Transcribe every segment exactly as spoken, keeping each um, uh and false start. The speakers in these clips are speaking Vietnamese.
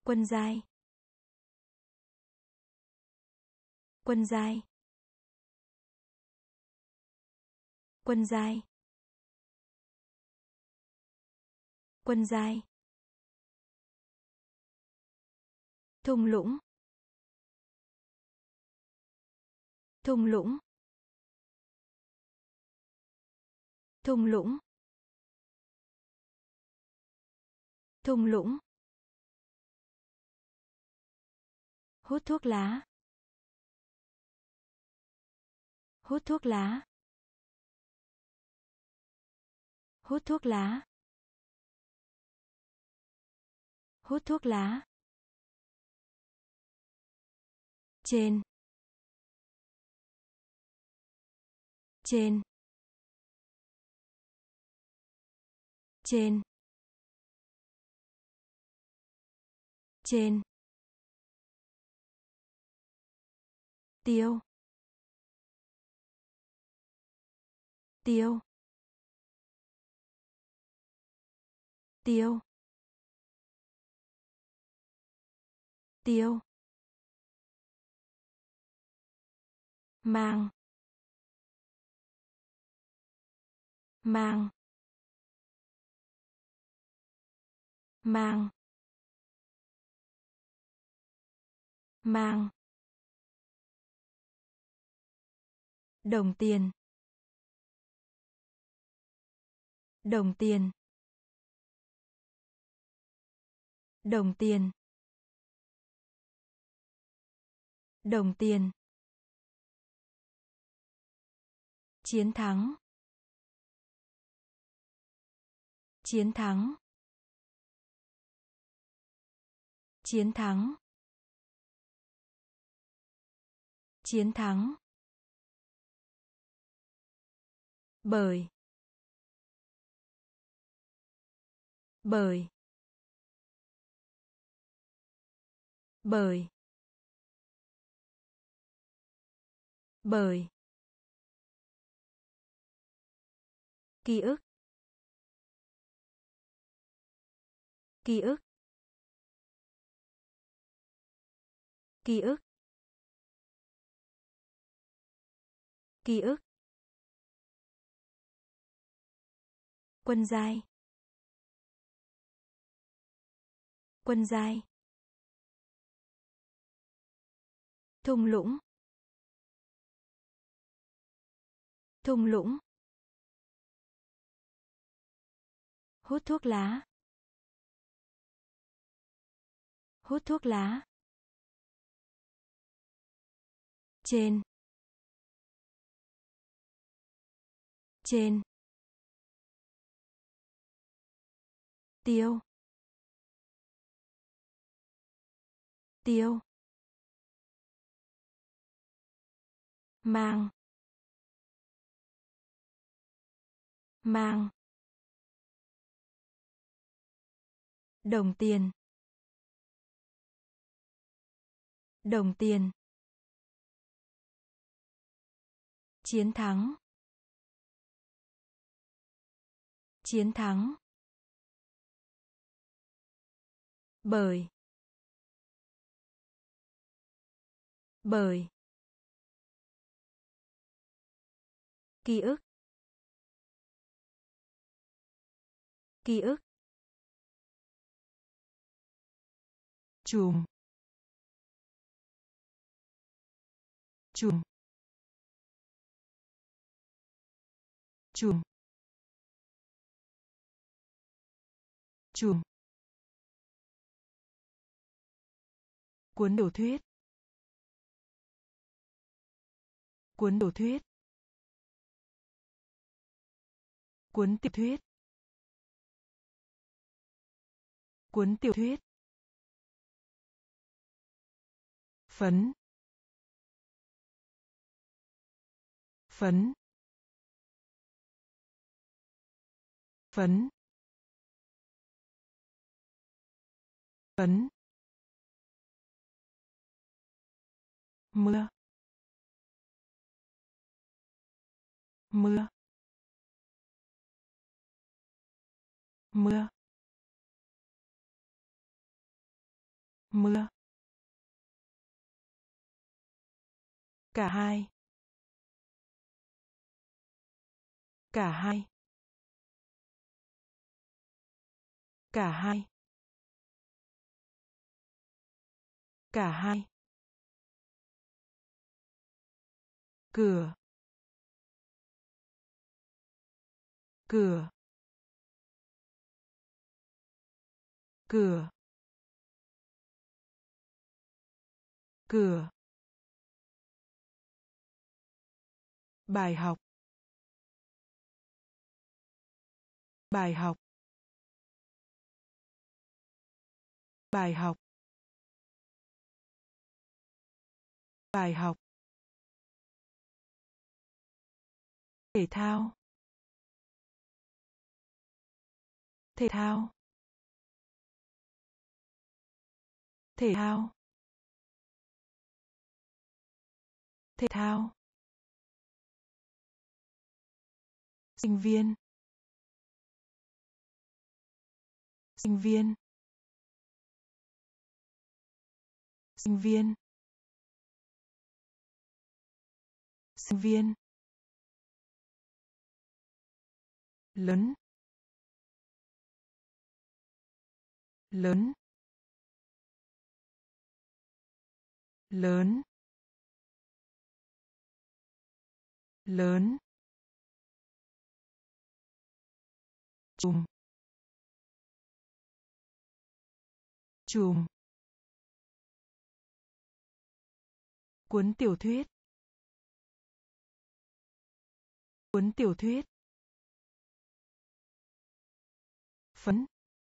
Quân giai. Quân giai. Quân giai. Quân giai. Thung lũng. Thung lũng. Thung lũng. Thung lũng. Hút thuốc lá. Hút thuốc lá. Hút thuốc lá. Hút thuốc lá. Trên. Trên. Trên. Trên. Tiêu. Tiêu. Tiêu. Tiêu. Mang. Mang. Mang. Mang. Đồng tiền. Đồng tiền. Đồng tiền. Đồng tiền. Chiến thắng. Chiến thắng. Chiến thắng. Chiến thắng. Bởi. Bởi. Bởi. Bởi. Ký ức. Ký ức. Ký ức. Ký ức. Quân giai. Quân giai. Thung lũng. Thung lũng. Hút thuốc lá. Hút thuốc lá. Trên. Trên. Tiêu. Tiêu. Mang. Mang. Đồng tiền. Đồng tiền. Chiến thắng. Chiến thắng. Bởi. Bởi. Ký ức. Ký ức. Chùm. Chùm. Chùm. Chùm. Cuốn tiểu thuyết. Cuốn tiểu thuyết. Cuốn tiểu thuyết. Cuốn tiểu thuyết. Phấn. Phấn. Phấn. Phấn. Mưa. Mưa. Mưa. mưa, cả hai, cả hai, cả hai, cả hai, cửa, cửa, cửa, cửa, bài học, bài học, bài học, bài học, thể thao, thể thao, thể thao, thể thao, sinh viên, sinh viên, sinh viên, sinh viên, lớn, lớn, lớn, lớn, chùm, chùm, cuốn tiểu thuyết, cuốn tiểu thuyết, phấn,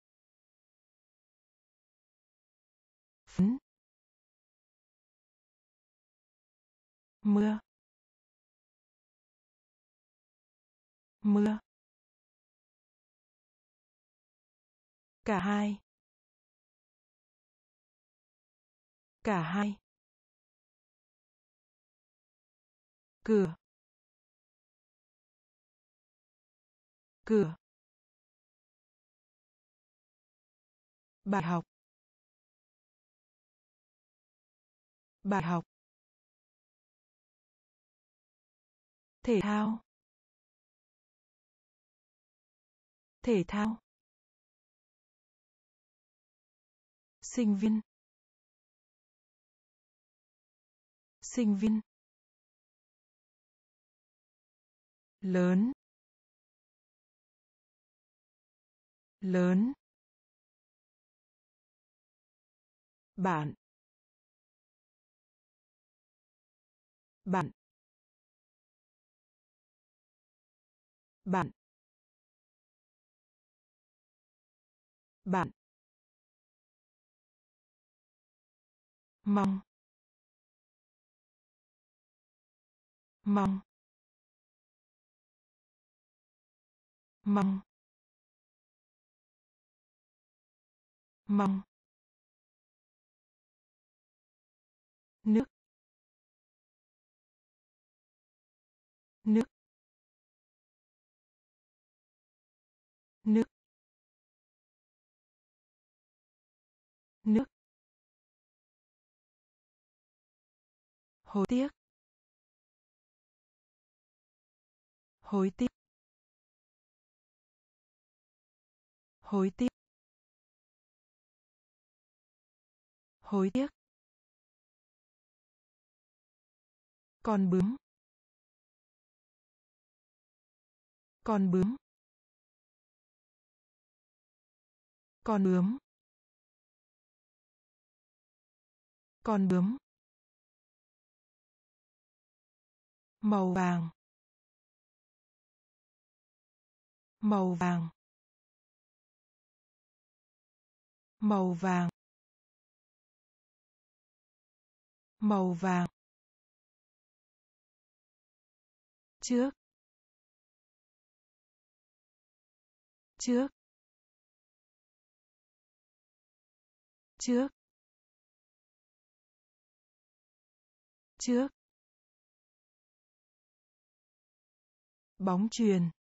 phấn, mưa, mưa, cả hai, cả hai, cửa, cửa, bài học, bài học, thể thao, thể thao, sinh viên, sinh viên, lớn, lớn, bạn, bạn, bạn, bạn, mong, mong, mong, mong, nước, nước, nước, nước, hối tiếc, hối tiếc, hối tiếc, hối tiếc, con bướm, con bướm, con bướm, con bướm, màu vàng, màu vàng, màu vàng, màu vàng, trước, trước, trước, trước, bóng chuyền,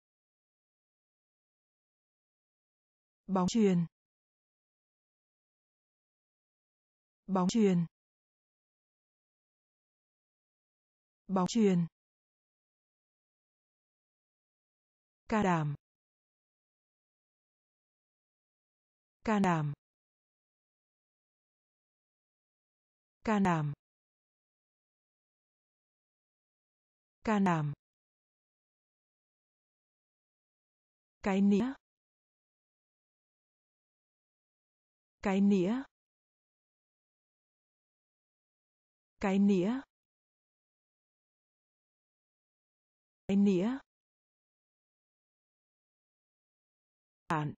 bóng chuyền, Bóng chuyền. Bóng chuyền. Can đảm. Can đảm. Can đảm. Can đảm. Cái nĩa. Cái nĩa. Cái nĩa. Cái nĩa. Bạn.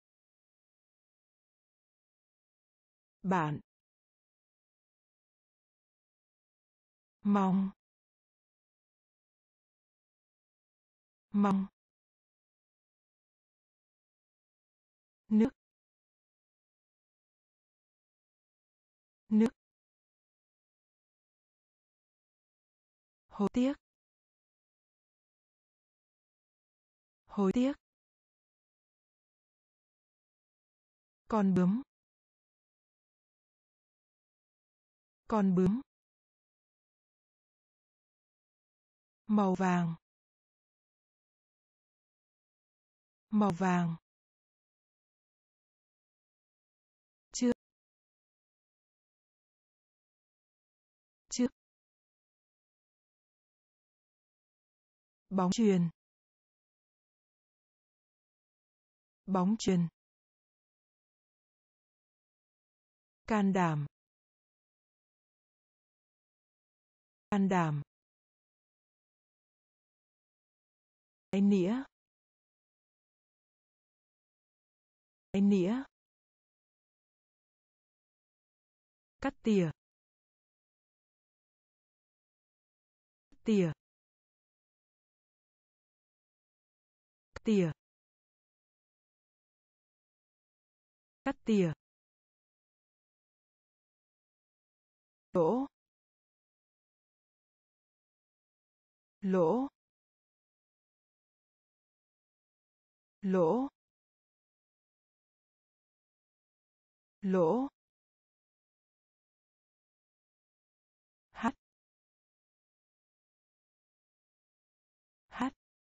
Bạn. Mong. Mong. Nước. Nước. Hối tiếc. Hối tiếc. Con bướm. Con bướm. Màu vàng. Màu vàng. Trước. Trước. Bóng chuyền. Bóng chuyền. Can đảm. Can đảm. Cái nĩa. Cái nĩa. Cắt tỉa. Tỉa. Tỉa. Cắt tỉa. Lỗ. Lỗ. Lỗ. Lỗ. Hát. Hát.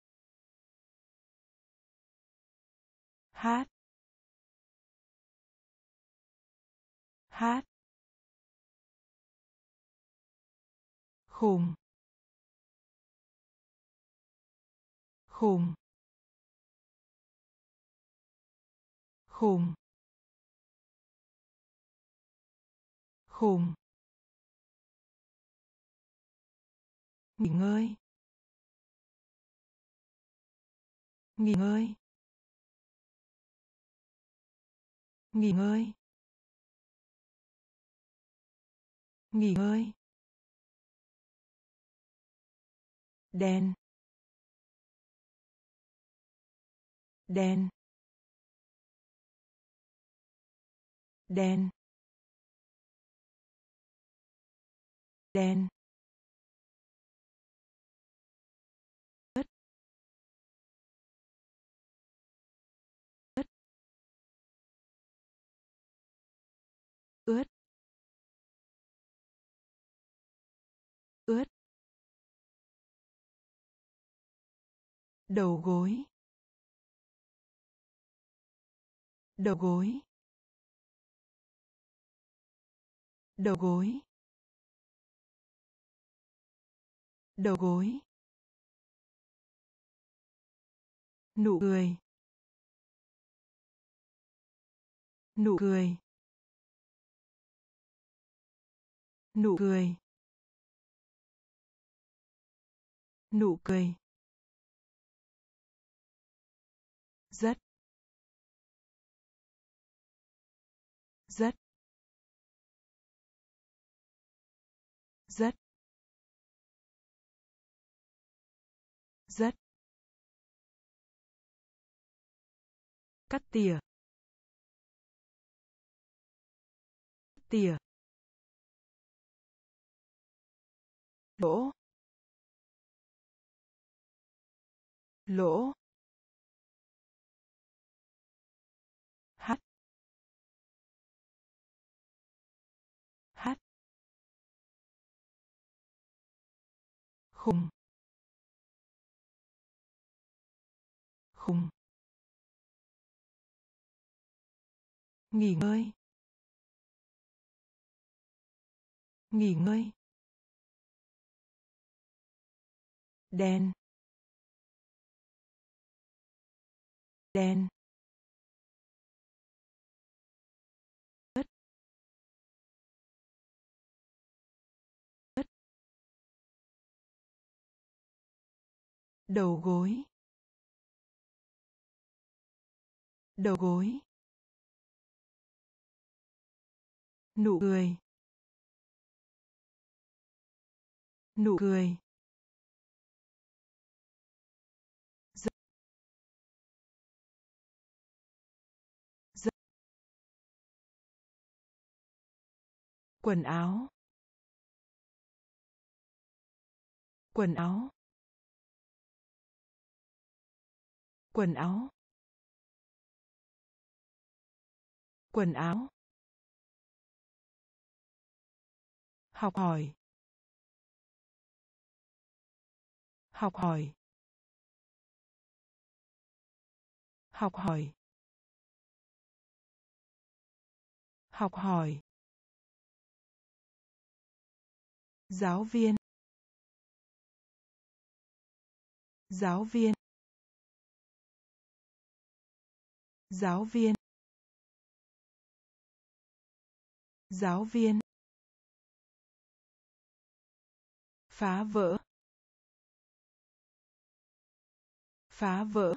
Hát. Hát. Khùng. Khùng. Khùng. Khùng. Nghỉ ngơi. Nghỉ ngơi. Nghỉ ngơi. Nghỉ ngơi. Đen. Đen. Đen. Đen. Ướt. Ướt. Ướt. Ướt. Đầu gối. Đầu gối. Đầu gối. Đầu gối. Nụ cười. Nụ cười. Nụ cười. Nụ cười. Rất. Rất. Rất. Rất. Cắt tỉa. Tỉa. Lỗ. Lỗ. Hát. khùng khùng nghỉ ngơi nghỉ ngơi đen đen ớt ớt đầu gối đầu gối nụ cười nụ cười giấc giấc quần áo quần áo quần áo quần áo học hỏi học hỏi học hỏi học hỏi giáo viên giáo viên giáo viên giáo viên phá vỡ phá vỡ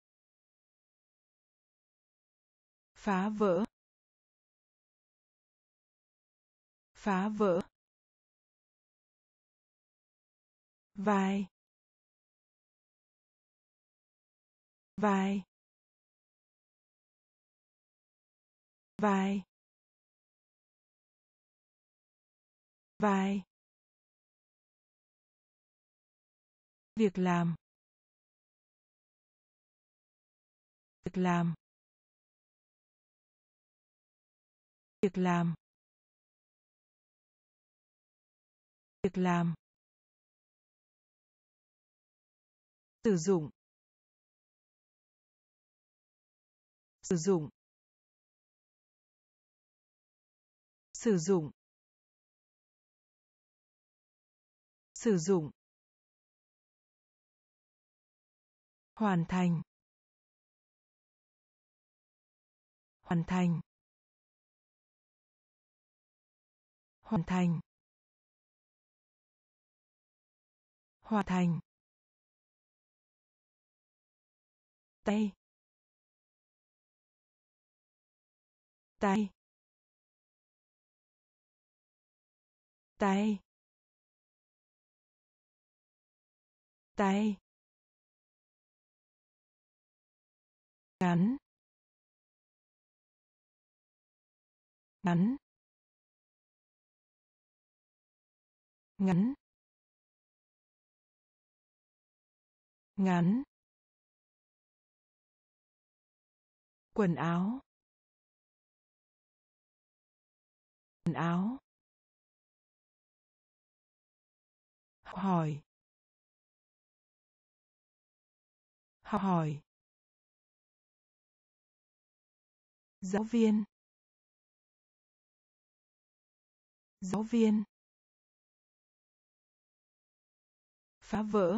phá vỡ phá vỡ vai vai vai vai việc làm việc làm việc làm việc làm sử dụng sử dụng sử dụng sử dụng hoàn thành hoàn thành hoàn thành hoàn thành tay tay tay tay ngắn ngắn ngắn ngắn quần áo quần áo học hỏi học hỏi giáo viên giáo viên phá vỡ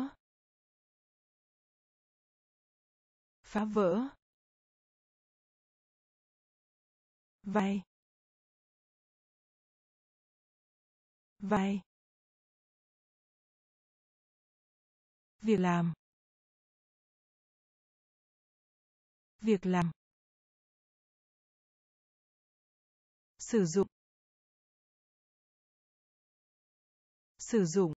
phá vỡ vai vai việc làm việc làm sử dụng sử dụng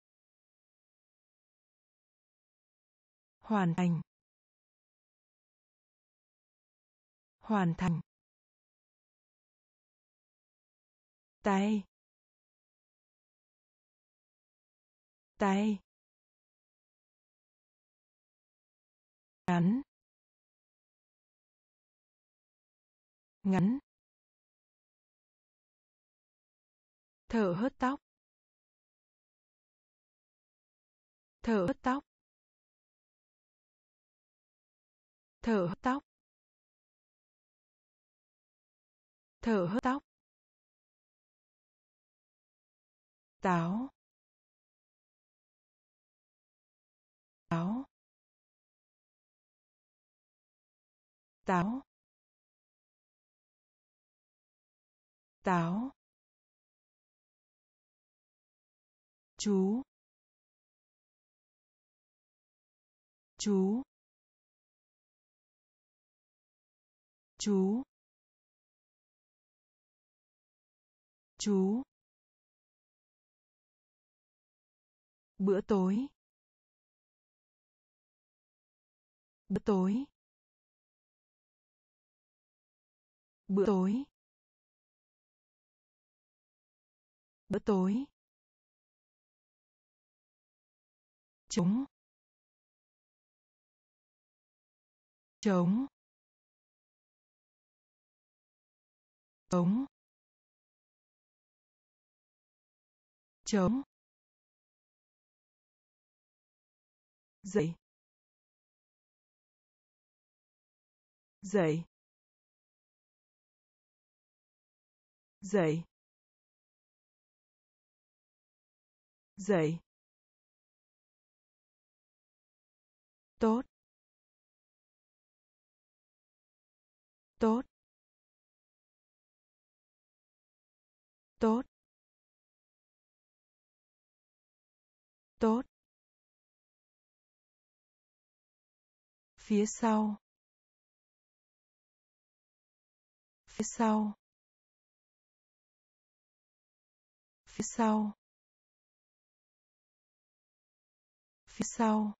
hoàn thành hoàn thành tay tay ngắn ngắn thở hớt tóc Thở hớt tóc. Thở hớt tóc. Thở hớt tóc. Táo. Táo. Táo. Táo. Chú. Chú. Chú. Chú. Bữa tối. Bữa tối. Bữa tối. Bữa tối. Trống. Trống. Trống. Trống. Dậy. Dậy. Dậy. Dậy. Tốt. Tốt. Tốt. Tốt. Phía sau. Phía sau. Phía sau. Phía sau.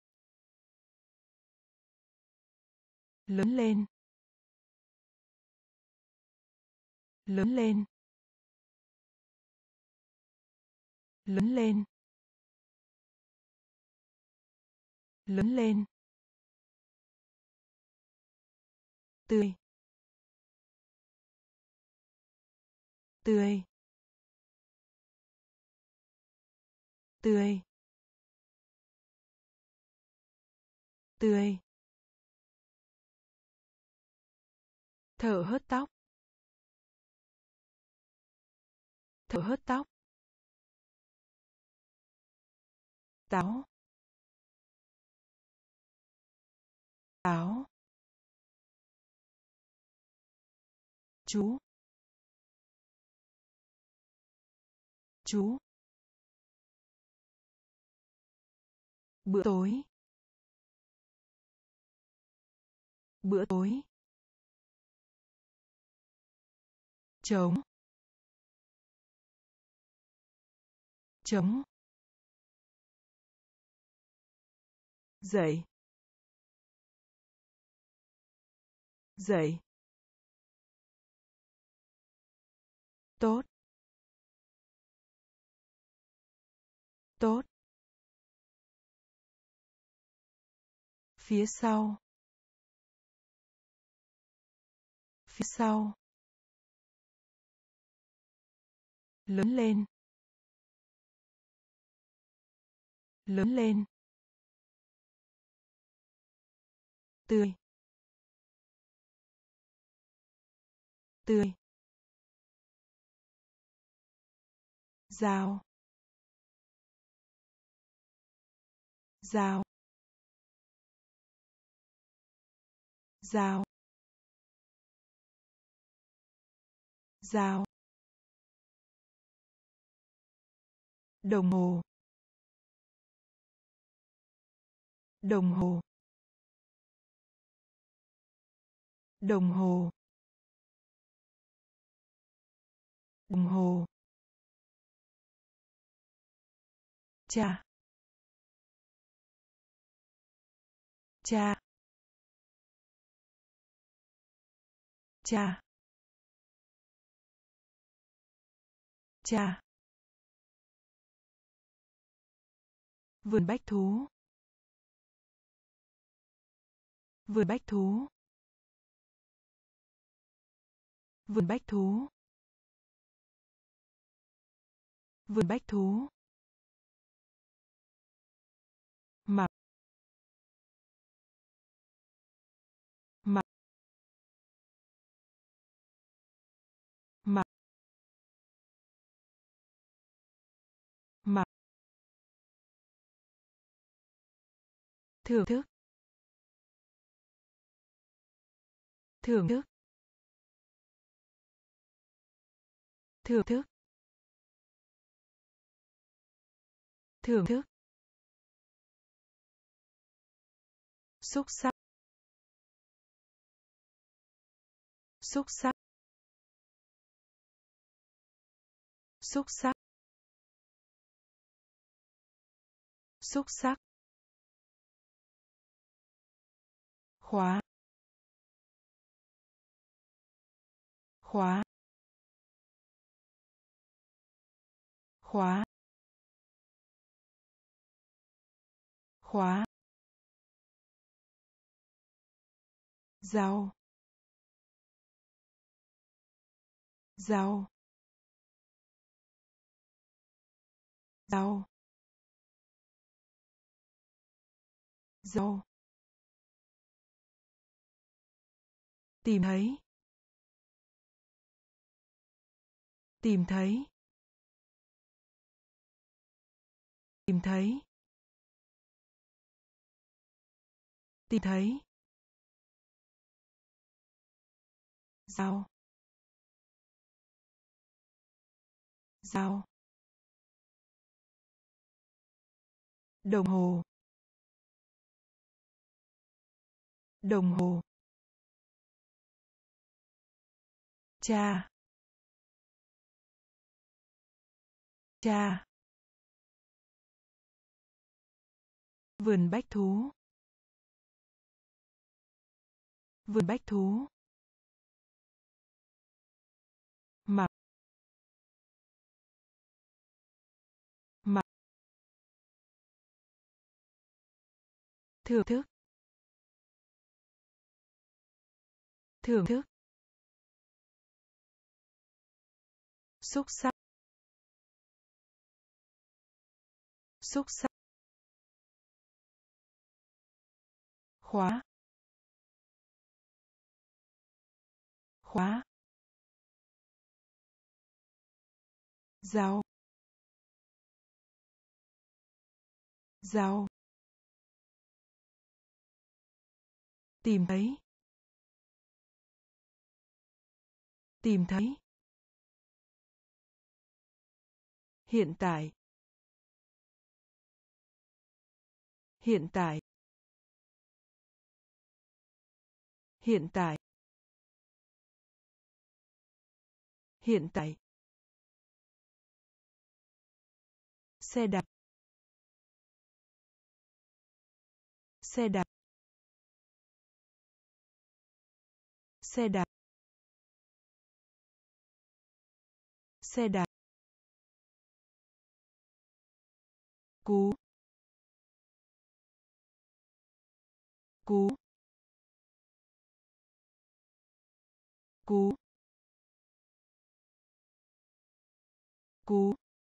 Lớn lên. Lớn lên. Lớn lên. Lớn lên. Tươi. Tươi. Tươi. Tươi. Thở hớt tóc. Thở hớt tóc. Táo. Táo. Chú. Chú. Bữa tối. Bữa tối. Trống. Trống. Dậy. Dậy. Tốt. Tốt. Phía sau. Phía sau. Lớn lên. Lớn lên. Tươi. Tươi. Dao. Dao. Dao. Dao. Đồng hồ. Đồng hồ. Đồng hồ. Đồng hồ. Cha. Cha. Cha. Cha. Vườn bách thú. Vườn bách thú. Vườn bách thú. Vườn bách thú. thưởng thức, thưởng thức, thưởng thức, thưởng thức, xúc xắc, xúc xắc, xúc xắc, xúc xắc, khóa, khóa, khóa, khóa, rau, rau, rau, rau, tìm thấy, tìm thấy, tìm thấy, tìm thấy, rau, rau, đồng hồ, đồng hồ, cha, cha, vườn bách thú, vườn bách thú, mặc, mặc, thưởng thức, thưởng thức, xúc xắc, xúc xắc, khóa, khóa, rau, rau, tìm thấy, tìm thấy, hiện tại, hiện tại, hiện tại, hiện tại, xe đạp, xe đạp, xe đạp, xe đạp, cú, cú, cú, cú,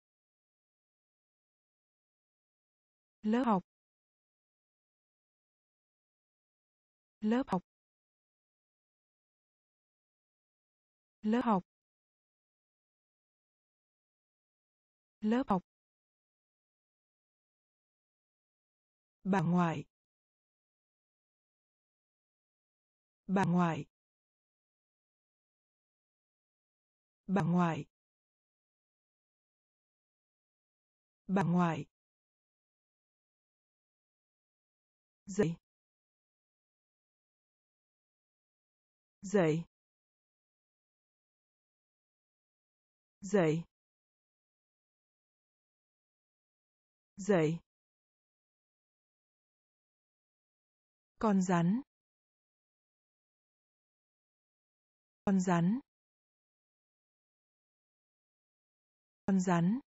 lớp học, lớp học, lớp học, lớp học, bà ngoại, bà ngoại, bà ngoại, bà ngoại, dậy, dậy, dậy, dậy, con rắn, con rắn, con rắn,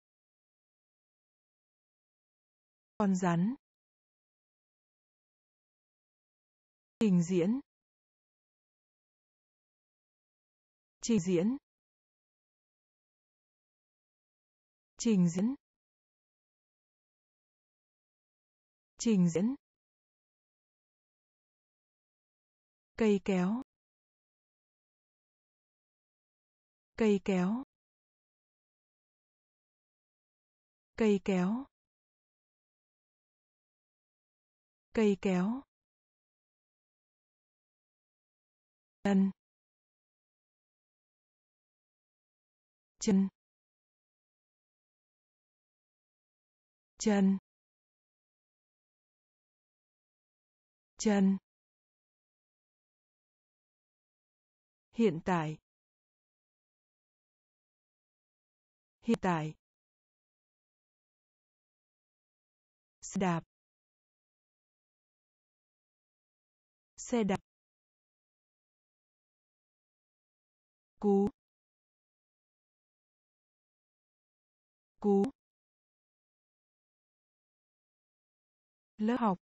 con rắn, trình diễn, trình diễn, trình diễn, trình diễn, cây kéo, cây kéo, cây kéo, Cây kéo. Chân. Chân. Chân. Chân. Hiện tại. Hiện tại. Xe đạp. Xe đạp. Cú. Cú. Lớp học.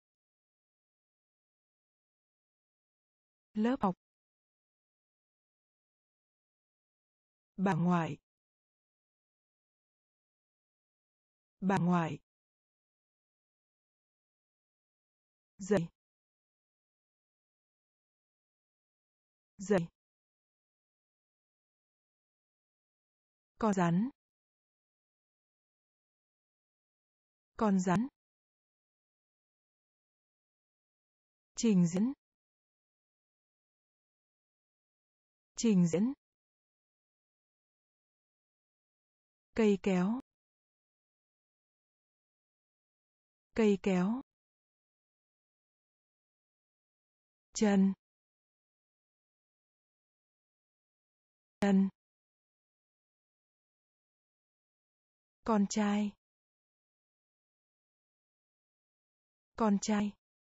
Lớp học. Bà ngoại. Bà ngoại. Dậy. Dậy. Con rắn. Con rắn. Trình diễn. Trình diễn. Cây kéo. Cây kéo. Chân. Chân. Con trai. Con trai.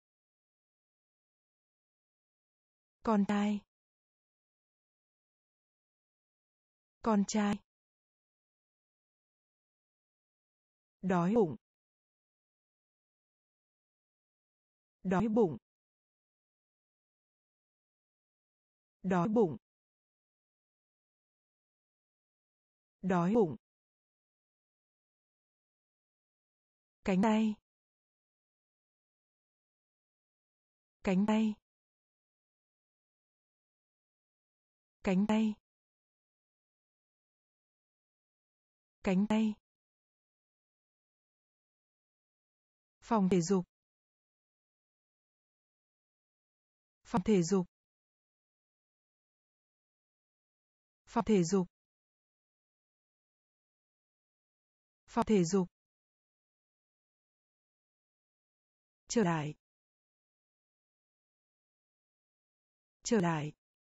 Con trai. Con trai. Đói bụng. Đói bụng. Đói bụng. Đói bụng. Cánh tay. Cánh tay. Cánh tay. Cánh tay. Phòng thể dục. Phòng thể dục. Phòng thể dục. Phòng thể dục. Trở lại. Trở lại.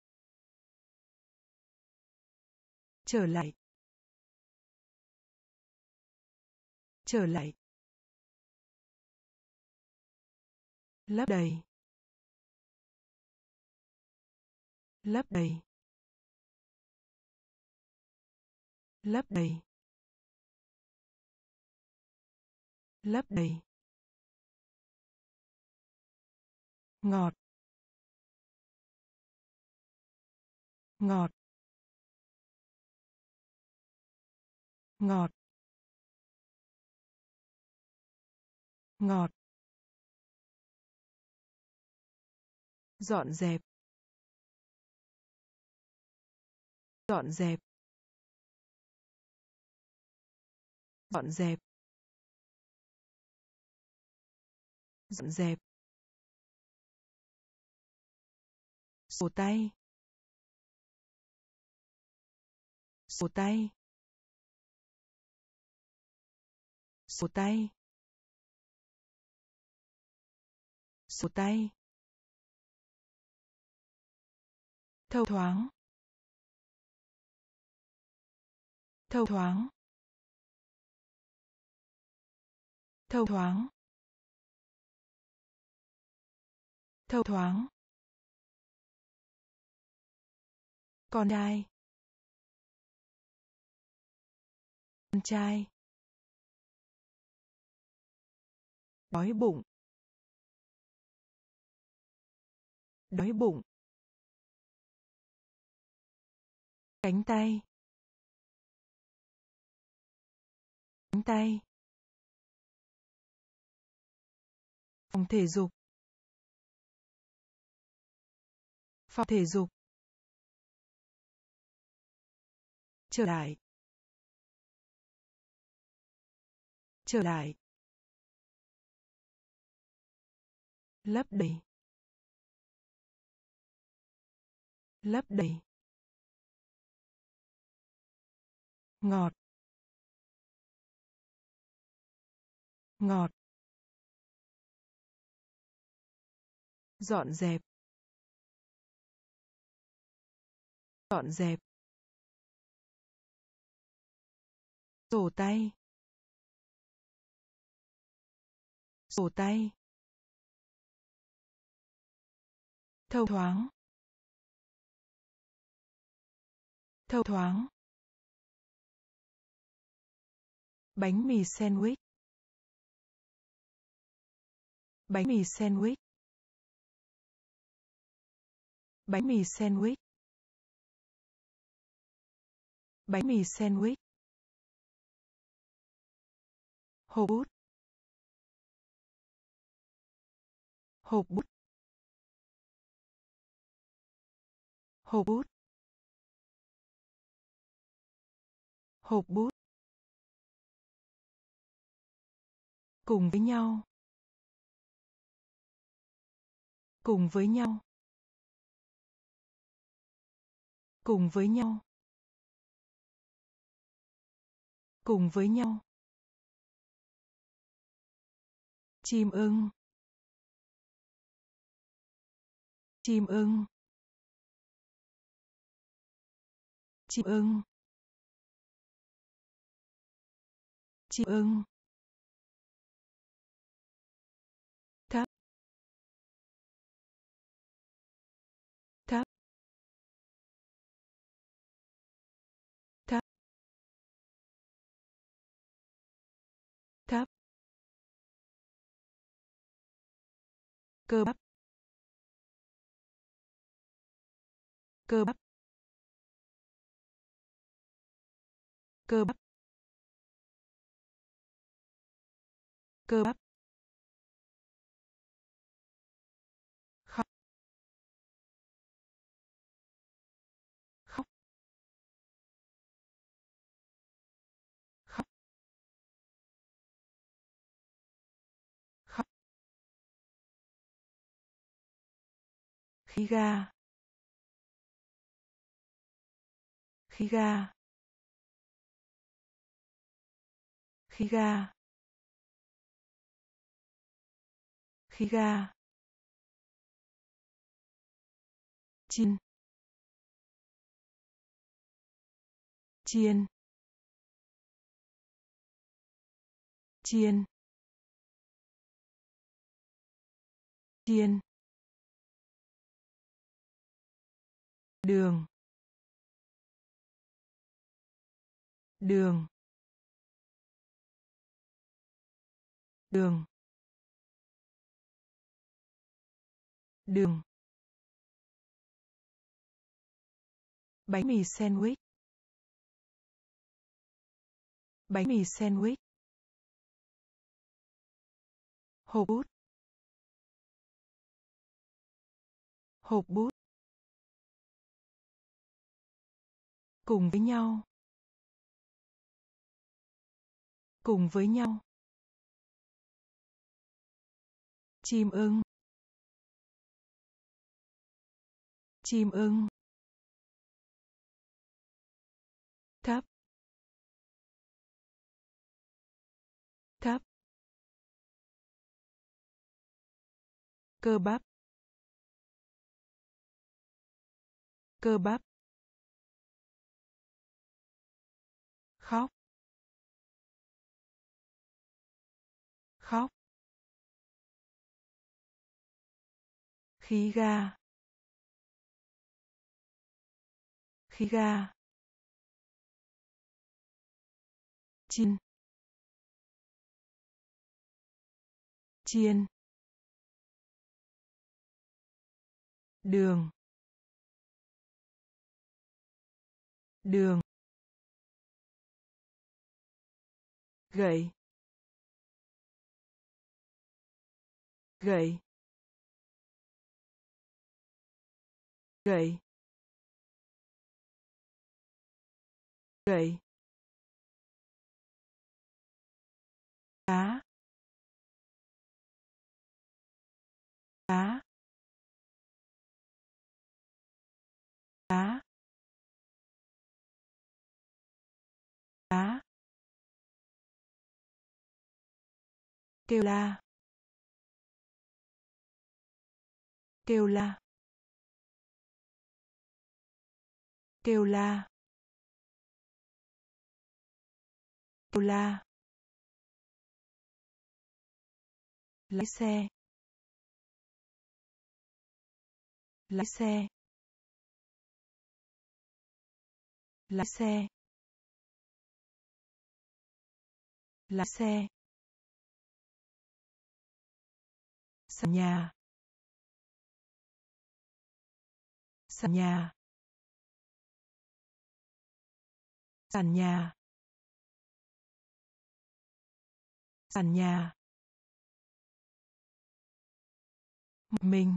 Trở lại. Trở lại. Lấp đầy. Lấp đầy. Lấp đầy. Lấp đầy. Ngọt. Ngọt. Ngọt. Ngọt. Dọn dẹp. Dọn dẹp. Dọn dẹp. Dọn dẹp. Sổ tay. Sổ tay. Sổ tay. Sổ tay. Thâu thoáng. Thâu thoáng. Thâu thoáng. Thâu thoáng. Con trai. Con trai. Đói bụng. Đói bụng. Cánh tay. Cánh tay. Phòng thể dục. Phòng thể dục. Trở lại. Trở lại. lấp đầy, lấp đầy, ngọt, ngọt, dọn dẹp, dọn dẹp, sổ tay, sổ tay, thông thoáng, thông thoáng, bánh mì sandwich, bánh mì sandwich, bánh mì sandwich, bánh mì sandwich, hộp bút, hộp bút, hộp bút, hộp bút, cùng với nhau, cùng với nhau, cùng với nhau, cùng với nhau, chim ưng, chim ưng, chim ưng, chim ưng, thấp, thấp, thấp, thấp, cơ bắp, cơ bắp, cơ bắp, cơ bắp, khóc, khóc, khóc, khóc, khí ga, khí ga, khí ga, khí ga, chiên, chiên, chiên, chiên, đường, đường, đường, đường, bánh mì sandwich, bánh mì sandwich, hộp bút, hộp bút, cùng với nhau, cùng với nhau, chim ưng, chim ưng, thấp, thấp, cơ bắp, cơ bắp, khóc, khóc, khí ga, khí ga, chiên, chiên, đường, đường, gậy, gậy, gậy, gậy, cá, cá cá cá kêu la kêu la kêu la kêu la lái xe lái xe lái xe lái xe sàn nhà sàn nhà sàn nhà sàn nhà một mình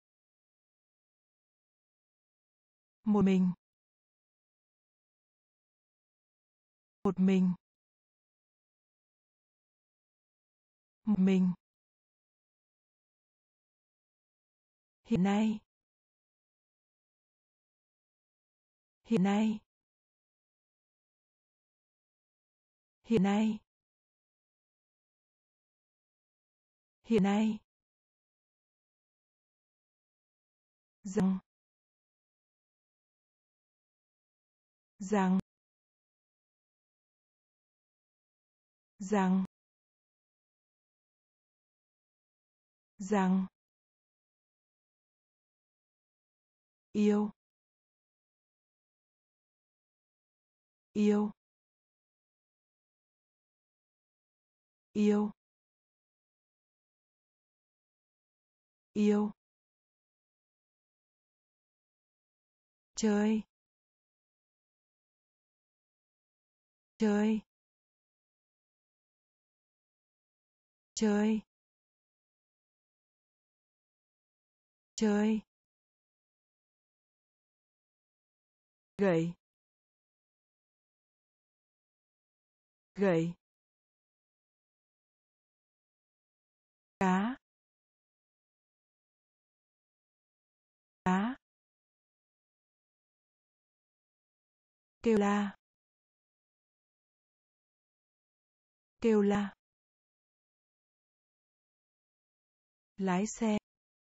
một mình một mình một mình hiện nay hiện nay hiện nay hiện nay rằng rằng rằng rằng yêu yêu yêu yêu chơi chơi chơi chơi gậy gậy cá cá kêu la kêu la lái xe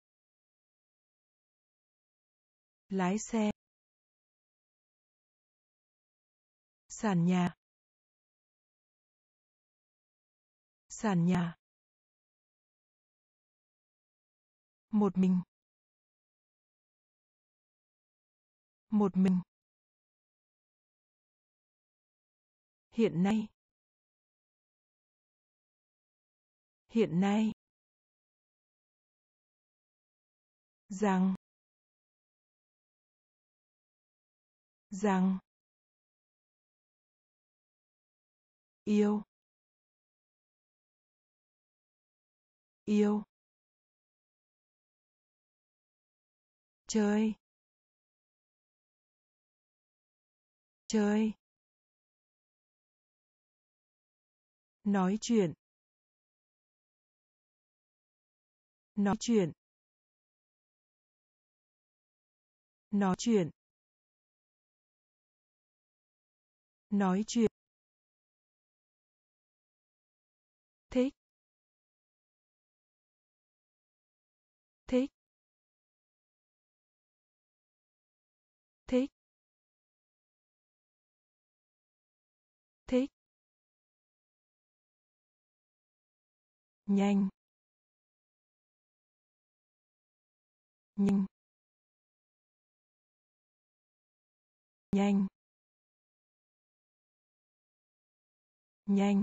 lái xe sàn nhà sàn nhà một mình một mình hiện nay hiện nay rằng rằng yêu yêu chơi chơi nói chuyện nói chuyện nói chuyện nói chuyện thích thích thích thích nhanh nhanh nhanh nhanh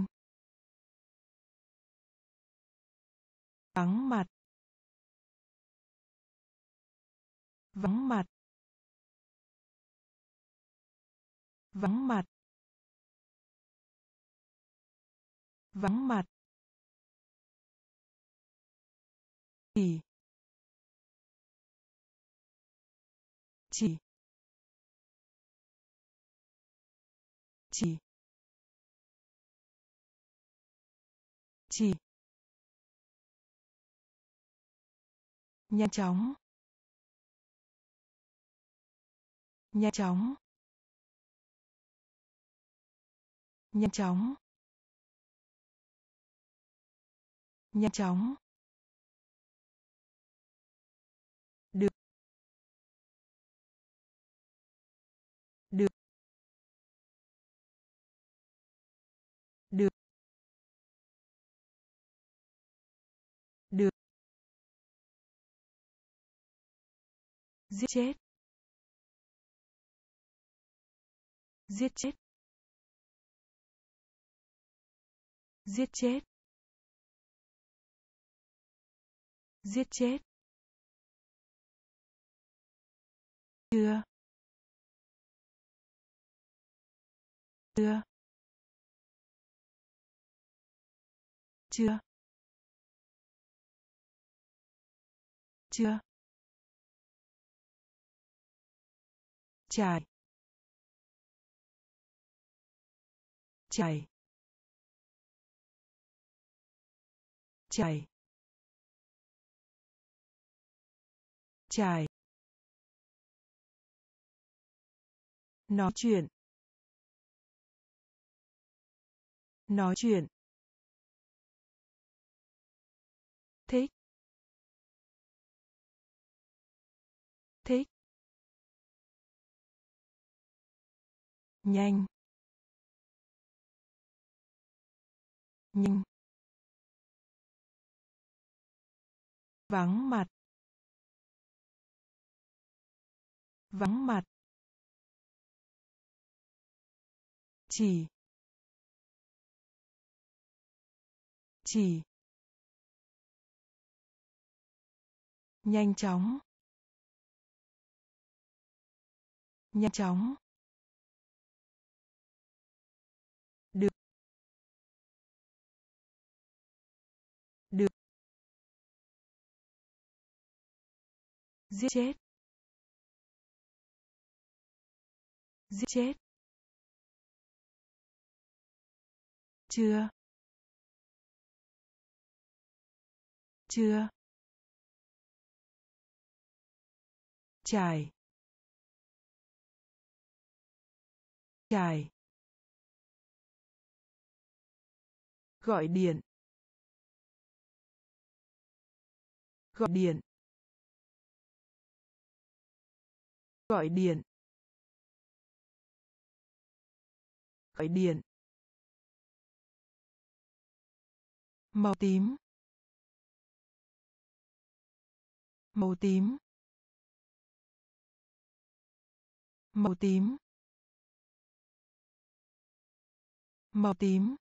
vắng mặt vắng mặt vắng mặt vắng mặt chỉ chỉ chỉ chỉ nhanh chóng, nhanh chóng, nhanh chóng, nhanh chóng, được, được, được, được, giết chết, giết chết, giết chết, giết chết, chưa, chưa, chưa, chưa, trải, chảy, chảy, chảy, nói chuyện, nói chuyện, thích, thích, nhanh, nhanh, vắng mặt, vắng mặt, chỉ, chỉ, nhanh chóng, nhanh chóng, được, được, giết chết, giết chết, chưa, chưa, trải, trải, gọi điện, gọi điện, gọi điện, gọi điện, màu tím, màu tím, màu tím, màu tím,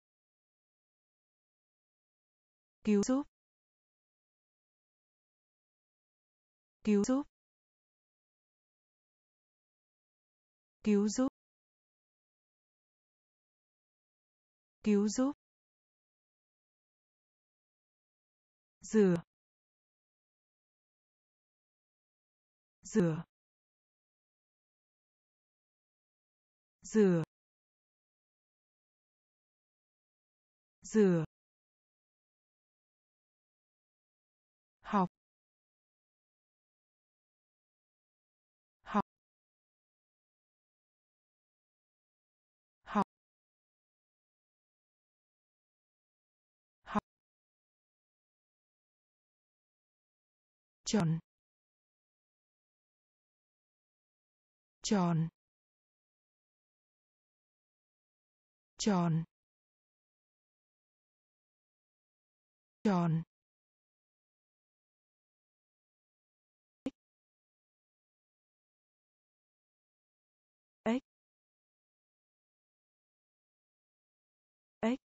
cứu giúp, cứu giúp, cứu giúp, cứu giúp, rửa, rửa, rửa, rửa, học, học, học, học, tròn, tròn, tròn, tròn, ếch, ếch,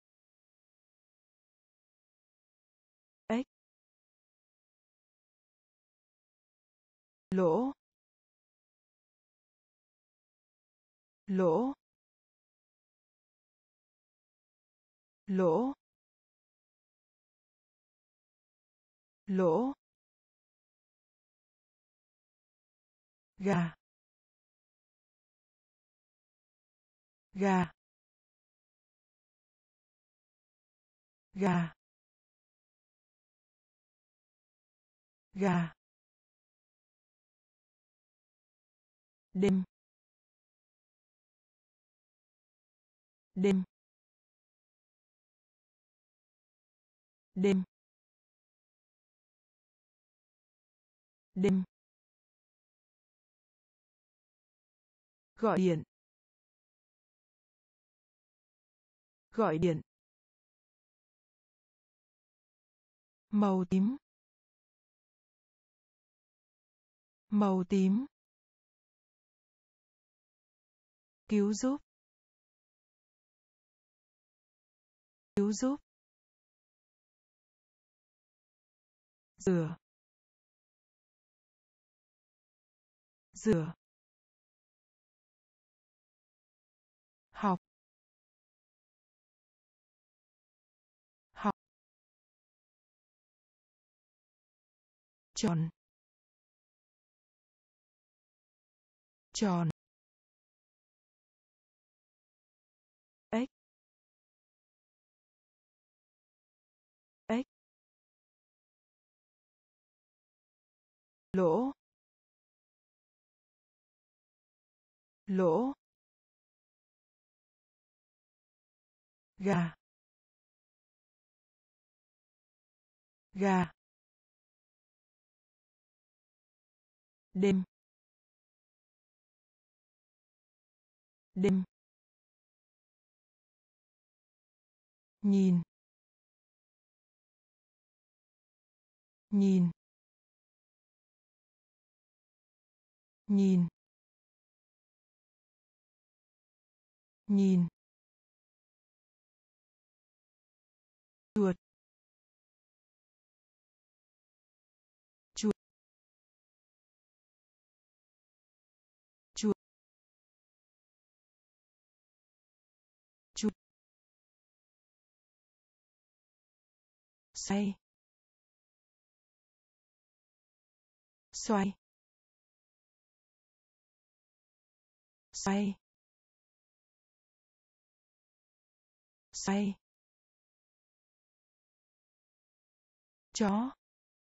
ếch, lỗ, lỗ, lỗ, lỗ, gà, gà, gà, gà, đêm, đêm, đêm, đêm, gọi điện, gọi điện, màu tím, màu tím, cứu giúp, cứu giúp, rửa, rửa, học, học, tròn, tròn, ếch, ếch, lỗ, lỗ, gà, gà, đêm, đêm, nhìn, nhìn, nhìn, nhìn, chuột, chuột, chuột, chuột, xoay, xoay, xoay, xoay, chó,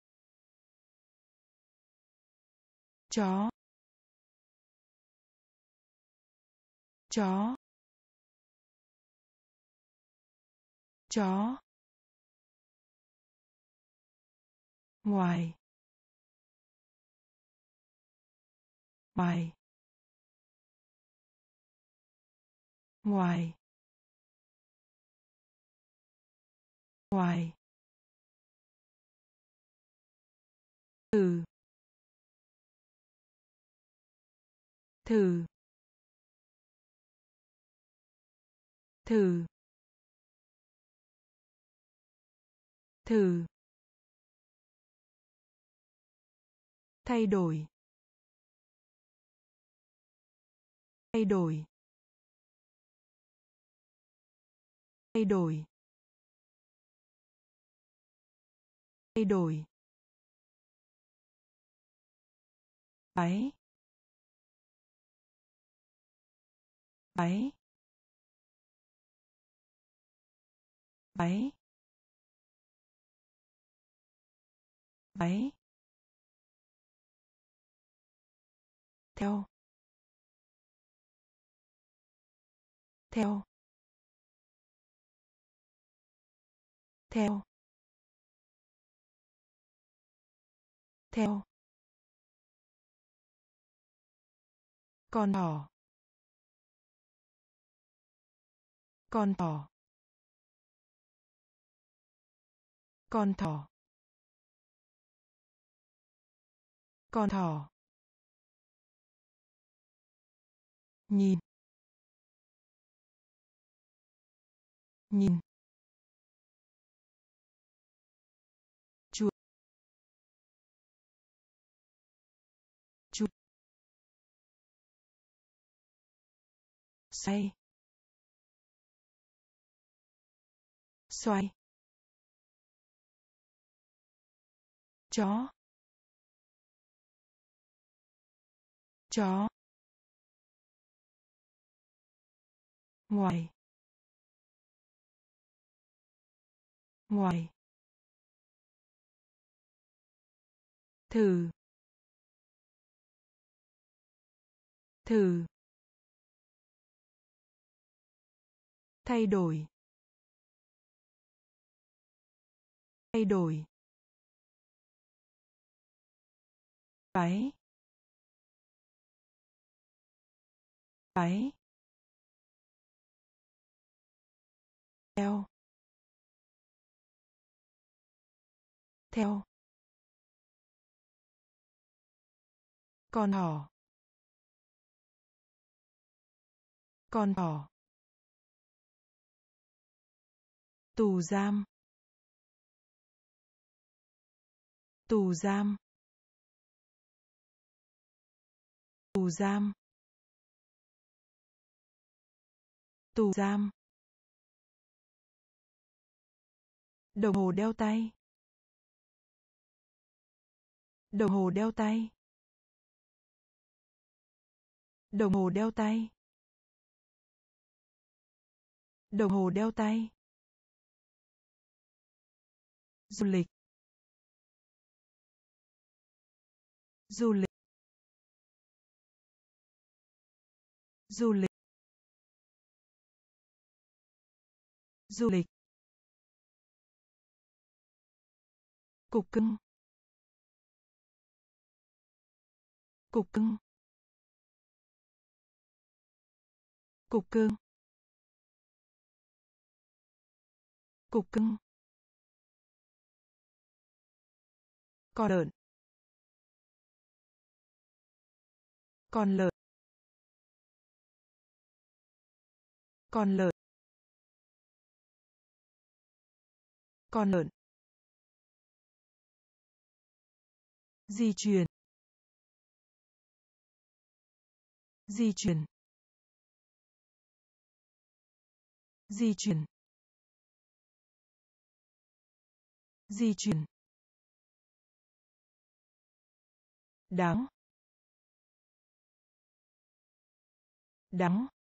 chó, chó, chó, ngoài, ngoài, ngoài, ngoài, thử, thử, thử, thử, thay đổi, thay đổi, thay đổi, thay đổi, váy, váy, váy, váy, theo, theo, theo, theo, con thỏ, con thỏ, con thỏ, con thỏ, nhìn, nhìn, chuột, chuột, xoay, xoay, chó, chó, ngoài, ngoài, thử thử thay đổi thay đổi váy váy theo theo con thỏ con thỏ tù giam tù giam tù giam tù giam đồng hồ đeo tay đồng hồ đeo tay đồng hồ đeo tay đồng hồ đeo tay du lịch du lịch du lịch du lịch cục cưng cục cưng cục cưng cục cưng con lợn con lợn con lợn con lợn di chuyển di chuyển di chuyển di chuyển đáng đáng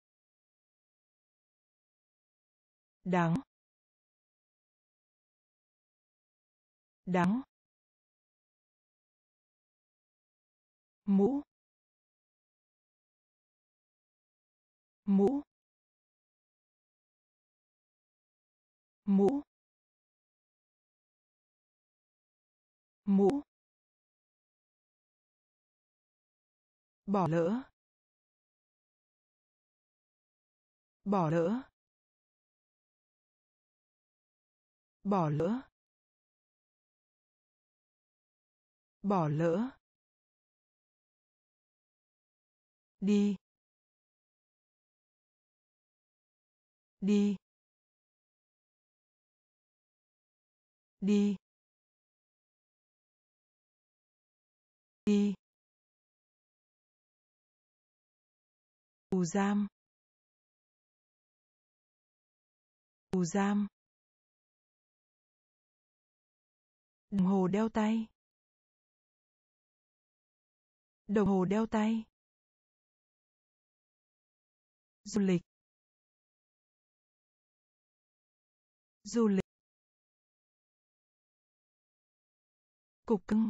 đáng đáng mũ mũ mũ mũ bỏ lỡ bỏ lỡ bỏ lỡ bỏ lỡ đi đi đi đi tù giam tù giam đồng hồ đeo tay đồng hồ đeo tay du lịch du lịch cục cưng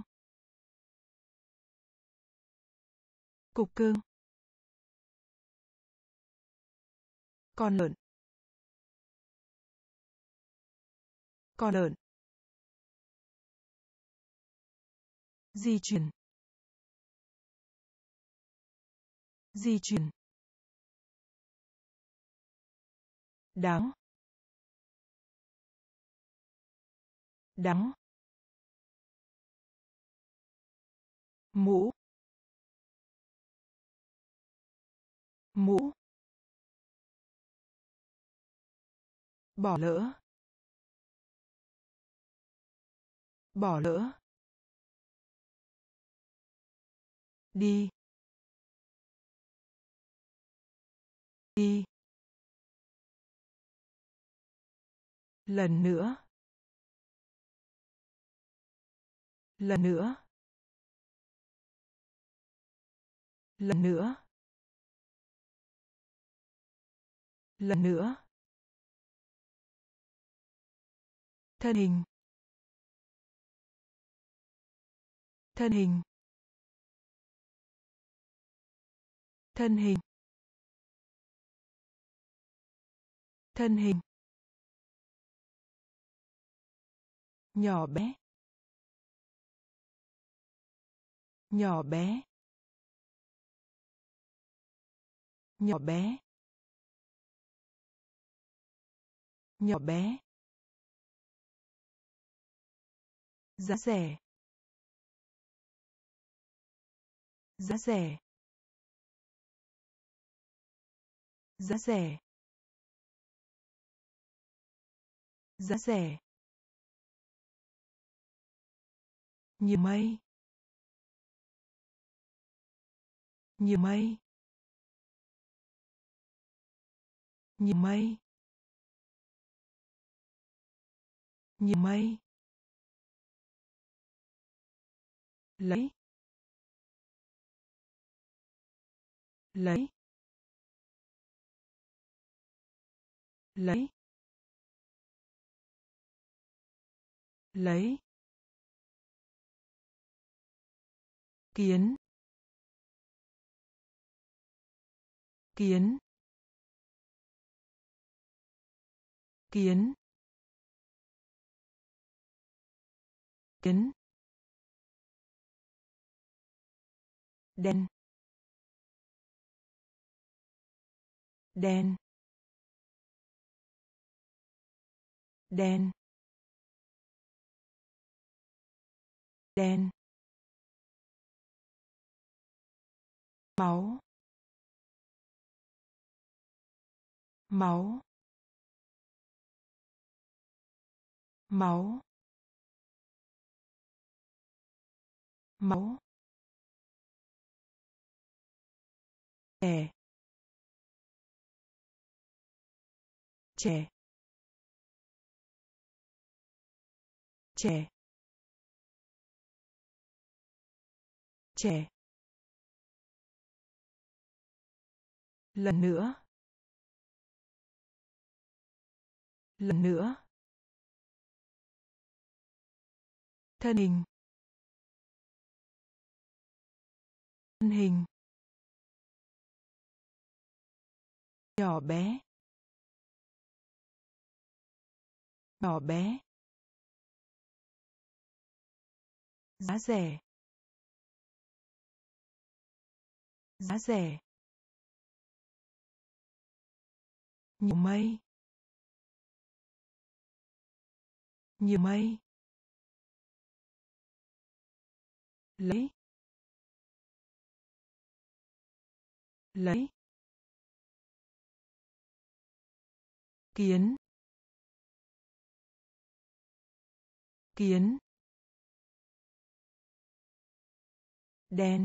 cục cưng con lợn con lợn di chuyển di chuyển đáng đáng mũ mũ bỏ lỡ bỏ lỡ đi đi lần nữa lần nữa lần nữa lần nữa thân hình thân hình, thân hình, thân hình, nhỏ bé, nhỏ bé, nhỏ bé, nhỏ bé, giá rẻ, giá rẻ, giá rẻ, giá rẻ, nhiều mây, nhiều mây, nhiều mây, nhiều mây, lấy, lấy, lấy, lấy, kiến, kiến, kiến, kiến, đen, đen, đen, đen, máu, máu, máu, máu, trẻ, trẻ, trẻ, trẻ, lần nữa, lần nữa, thân hình, thân hình, nhỏ bé, nhỏ bé, giá rẻ, giá rẻ, nhiều mây, nhiều mây, lấy, lấy, kiến, kiến, đen,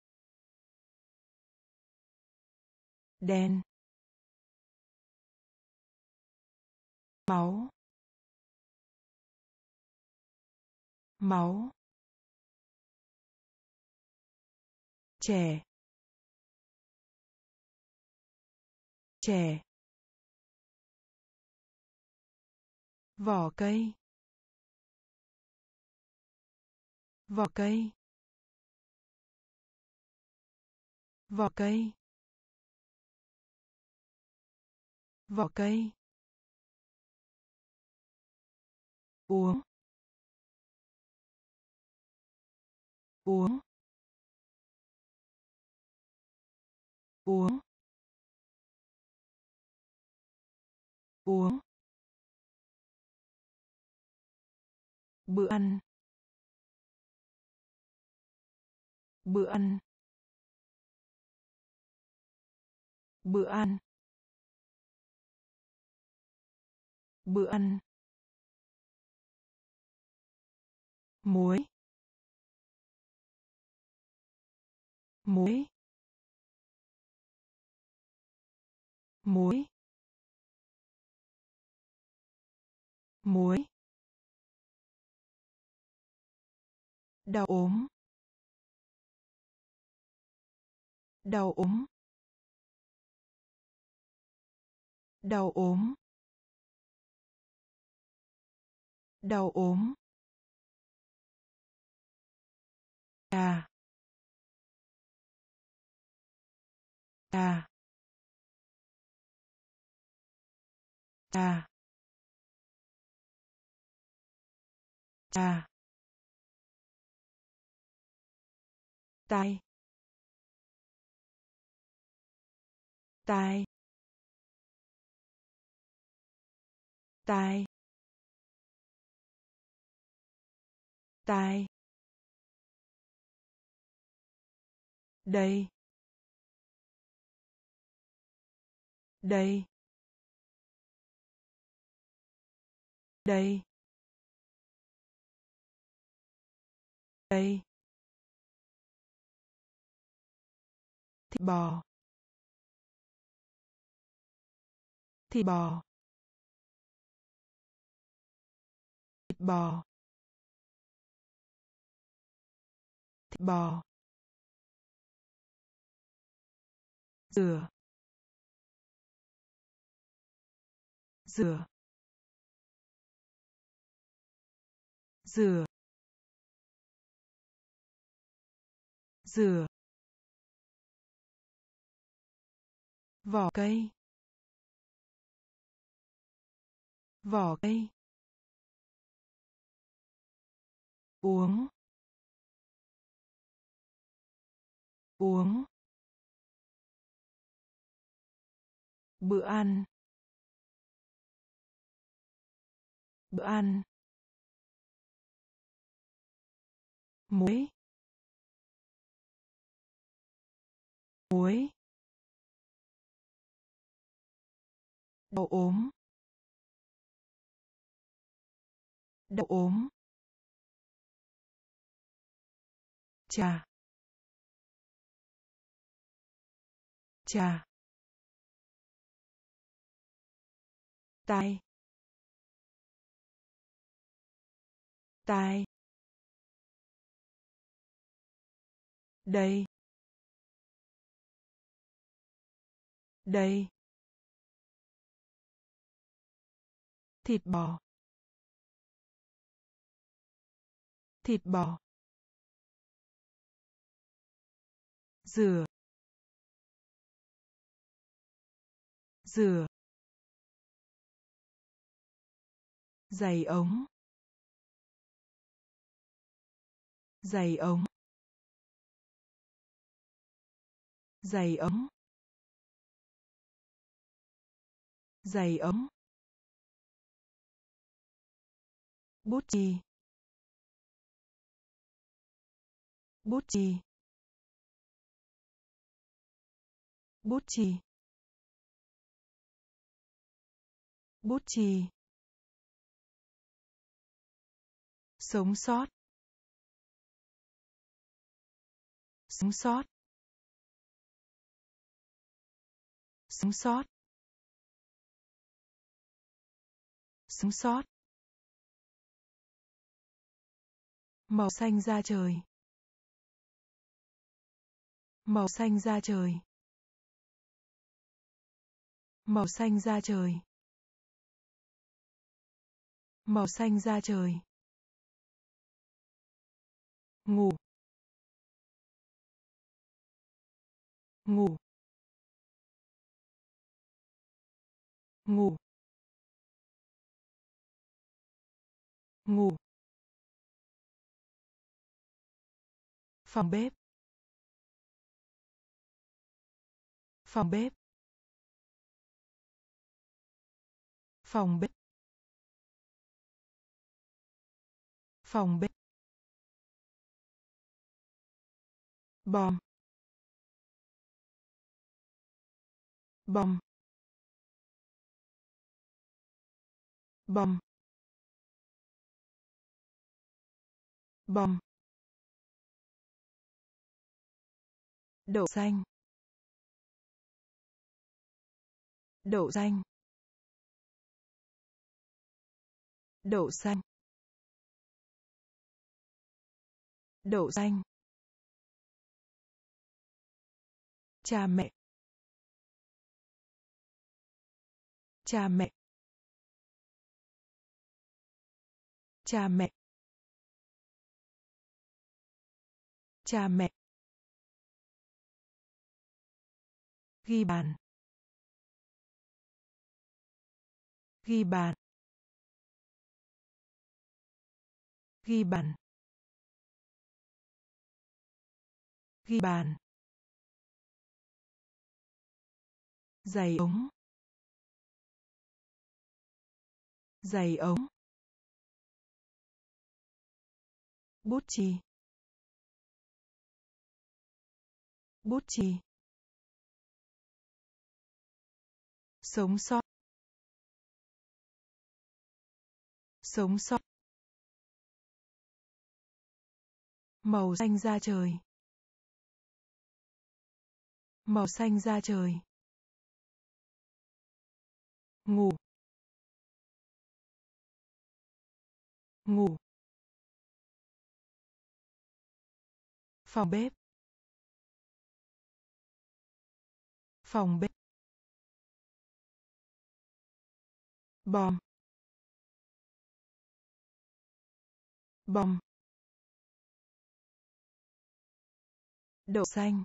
đen, máu, máu, trẻ, trẻ, vỏ cây, vỏ cây, vỏ cây, vỏ cây, uống, uống, uống, uống, bữa ăn, bữa ăn, bữa ăn, bữa ăn, muối, muối, muối, muối, đau ốm, đau ốm, đau ốm, đau ốm, trà trà trà trà tai tai tai tai đây đây đây đây thịt bò thịt bò thịt bò thịt bò rửa rửa rửa rửa vỏ cây vỏ cây uống uống bữa ăn bữa ăn muối muối đau ốm đau ốm trà trà tai tai đây đây thịt bò thịt bò rửa rửa giày ống giày ống giày ống giày ống bút chì bút chì bút chì bút chì sống sót sống sót sống sót sống sót màu xanh da trời màu xanh da trời màu xanh da trời màu xanh da trời ngủ ngủ ngủ ngủ phòng bếp phòng bếp phòng bếp phòng bếp bom bom bom bom đậu xanh đậu xanh đậu xanh đậu xanh cha mẹ cha mẹ cha mẹ Cha mẹ. Ghi bàn. Ghi bàn. Ghi bàn. Ghi bàn. Giày ống. Giày ống. Bút chì. Bút chì. Sống sót. Sống sót. Màu xanh da trời. Màu xanh da trời. Ngủ. Ngủ. Phòng bếp. Phòng bếp. Bom. Bom. Đậu xanh.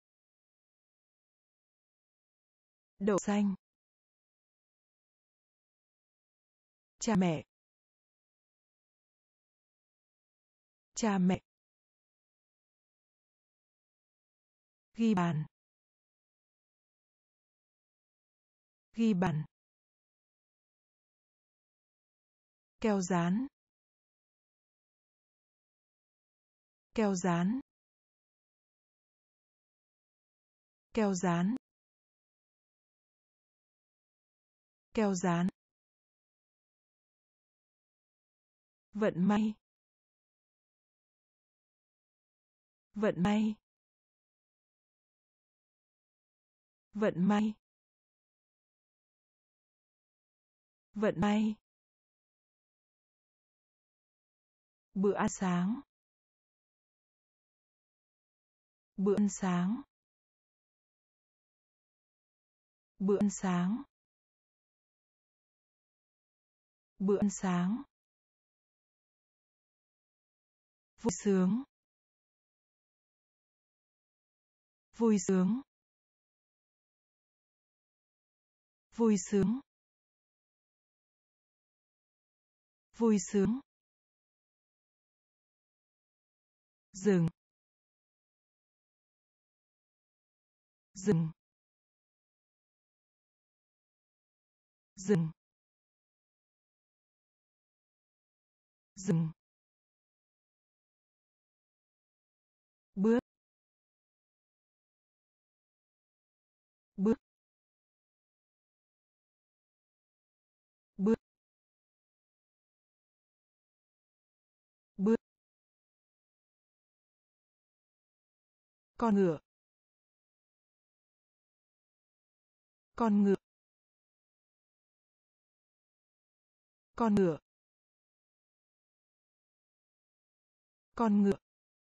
Đậu xanh. Cha mẹ. Cha mẹ. Ghi bàn. Ghi bàn. Keo dán. Keo dán. Keo dán. Keo dán. Vận may. Vận may. Vận may. Vận may. Bữa ăn sáng. Bữa ăn sáng. Bữa ăn sáng. Bữa ăn sáng. Vui sướng. Vui sướng. Vui sướng. Vui sướng. Dừng. Dừng. Dừng. Dừng. Bước. Bước. Bước. Bước. Con ngựa. Con ngựa. Con ngựa. Con ngựa.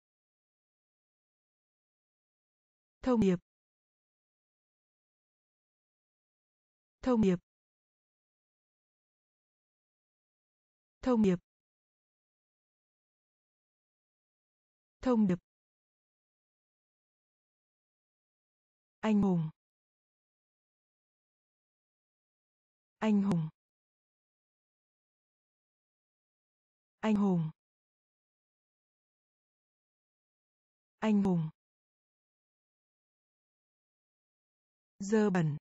Thông điệp. Thông điệp. Thông điệp. Thông điệp. Anh hùng. Anh hùng. Anh hùng. Anh hùng. Dơ bẩn.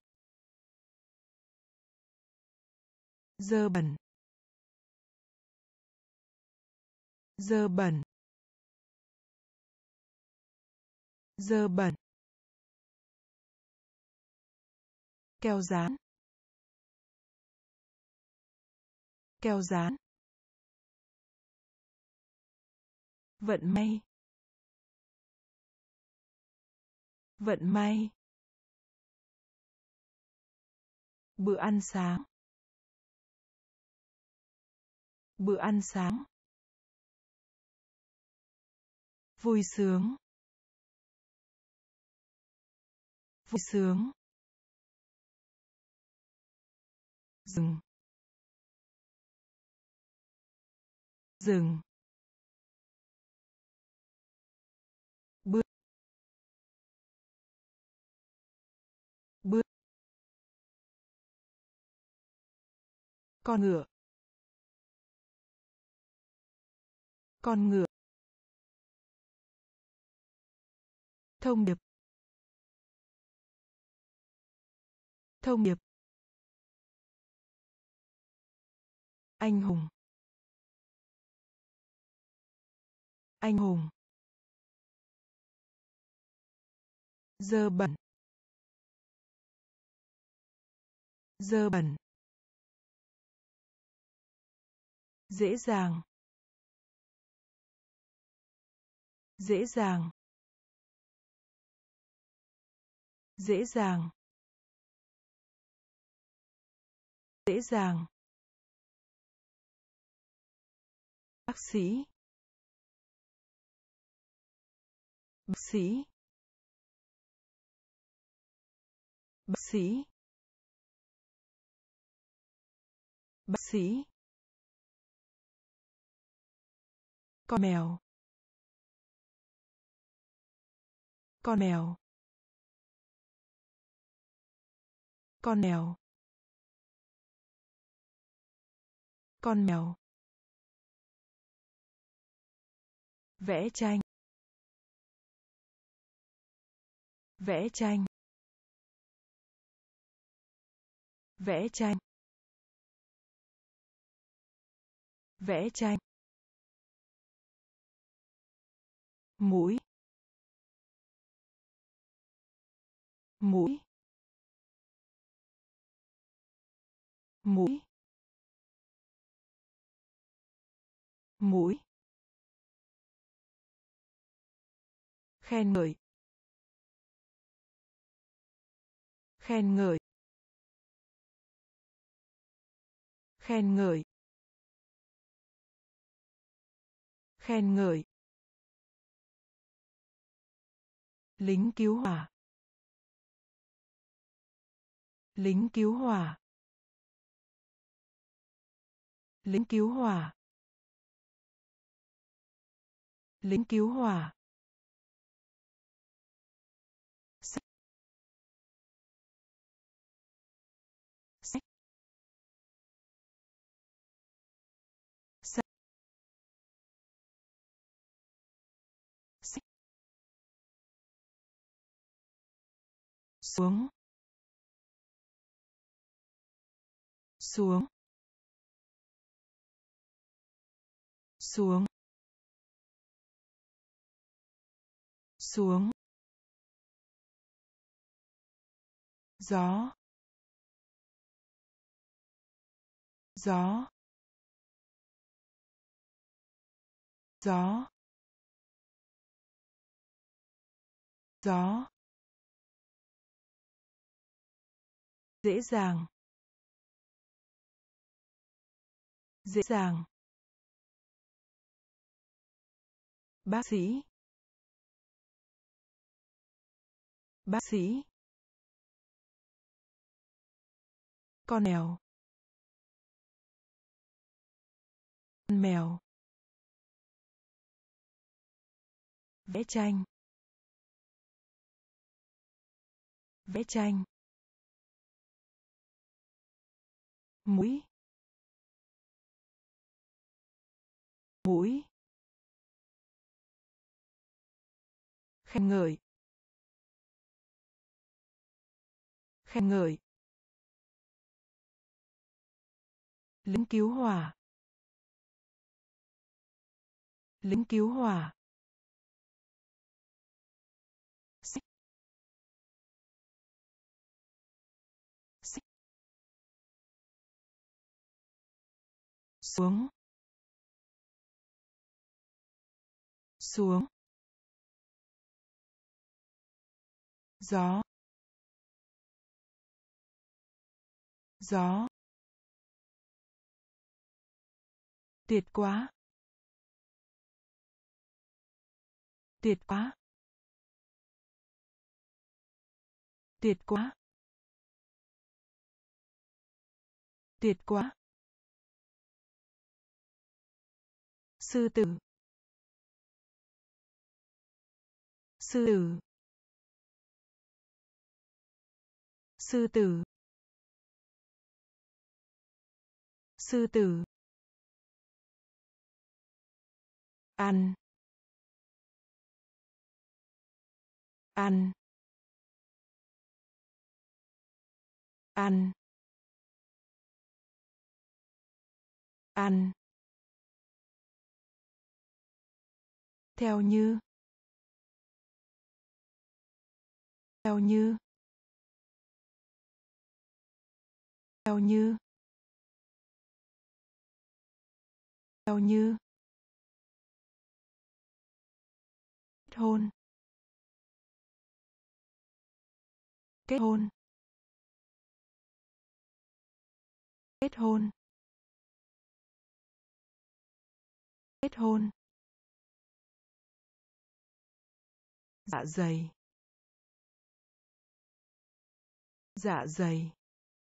Dơ bẩn. Dơ bẩn. Dơ bẩn. Keo dán. Keo dán. Vận may. Vận may. Bữa ăn sáng. Bữa ăn sáng. Vui sướng. Vui sướng. Dừng. Dừng. Con ngựa. Con ngựa. Thông điệp. Thông điệp. Anh hùng. Anh hùng. Dơ bẩn. Dơ bẩn. Dễ dàng. Dễ dàng. Dễ dàng. Dễ dàng. Bác sĩ. Bác sĩ. Bác sĩ. Bác sĩ. Con mèo. Con mèo. Con mèo. Con mèo. Vẽ tranh. Vẽ tranh. Vẽ tranh. Vẽ tranh. Mũi. Mũi. Mũi. Mũi. Khen ngợi. Khen ngợi. Khen ngợi. Khen ngợi. Lính cứu hỏa. Lính cứu hỏa. Lính cứu hỏa. Lính cứu hỏa. Sách. Sách. Sách. Sách. Xuống. Xuống. Xuống. Xuống. Gió. Gió. Gió. Gió. Dễ dàng. Dễ dàng. Bác sĩ. Bác sĩ. Con mèo. Con mèo. Vẽ tranh. Vẽ tranh. Mũi. Mũi. Khen ngợi. Khen ngợi. Lính cứu hỏa. Lính cứu hỏa. Sách. Sách. Xuống. Xuống. Gió. Gió. Tuyệt quá. Tuyệt quá. Tuyệt quá. Tuyệt quá. Sư tử. Sư tử. Sư tử. sư tử, ăn, ăn, ăn, ăn, theo như, theo như, theo như, theo như, kết hôn, kết hôn, kết hôn, kết hôn, dạ dày, dạ dày,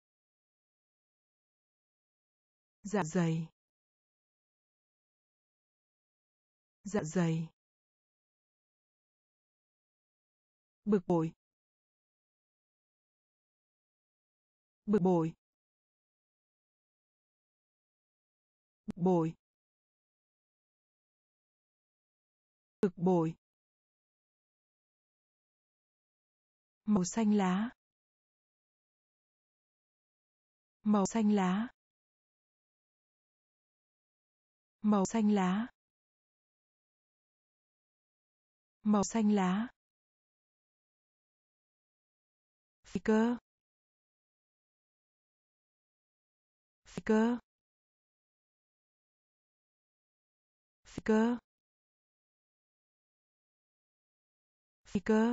dạ dày, dạ dày, bực bội, bực bội, bực bội, bực bội, màu xanh lá, màu xanh lá, màu xanh lá, màu xanh lá, phi cơ, phi cơ, phi cơ, phi cơ,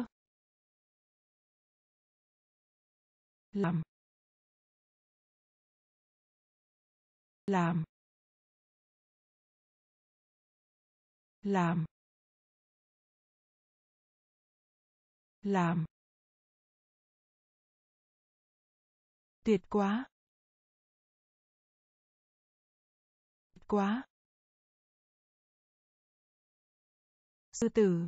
làm, làm, làm, làm, tuyệt quá, tuyệt quá, sư tử,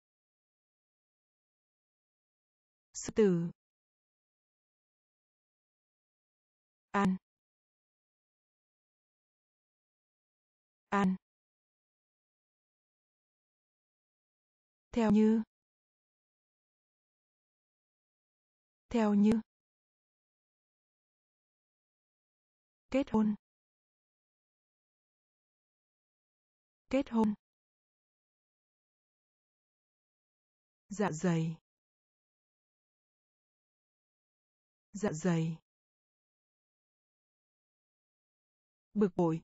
sư tử, ăn, ăn, theo như, theo như, kết hôn, kết hôn, dạ dày, dạ dày, bực bội,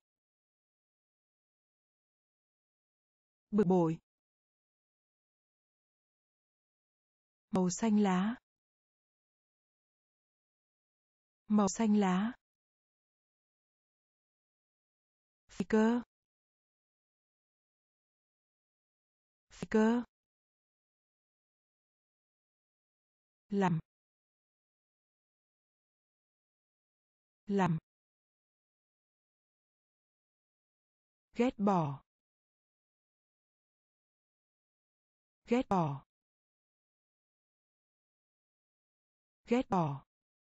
bực bội, màu xanh lá, màu xanh lá, phi cơ, phi cơ, làm, làm, ghét bỏ, ghét bỏ, ghét bỏ,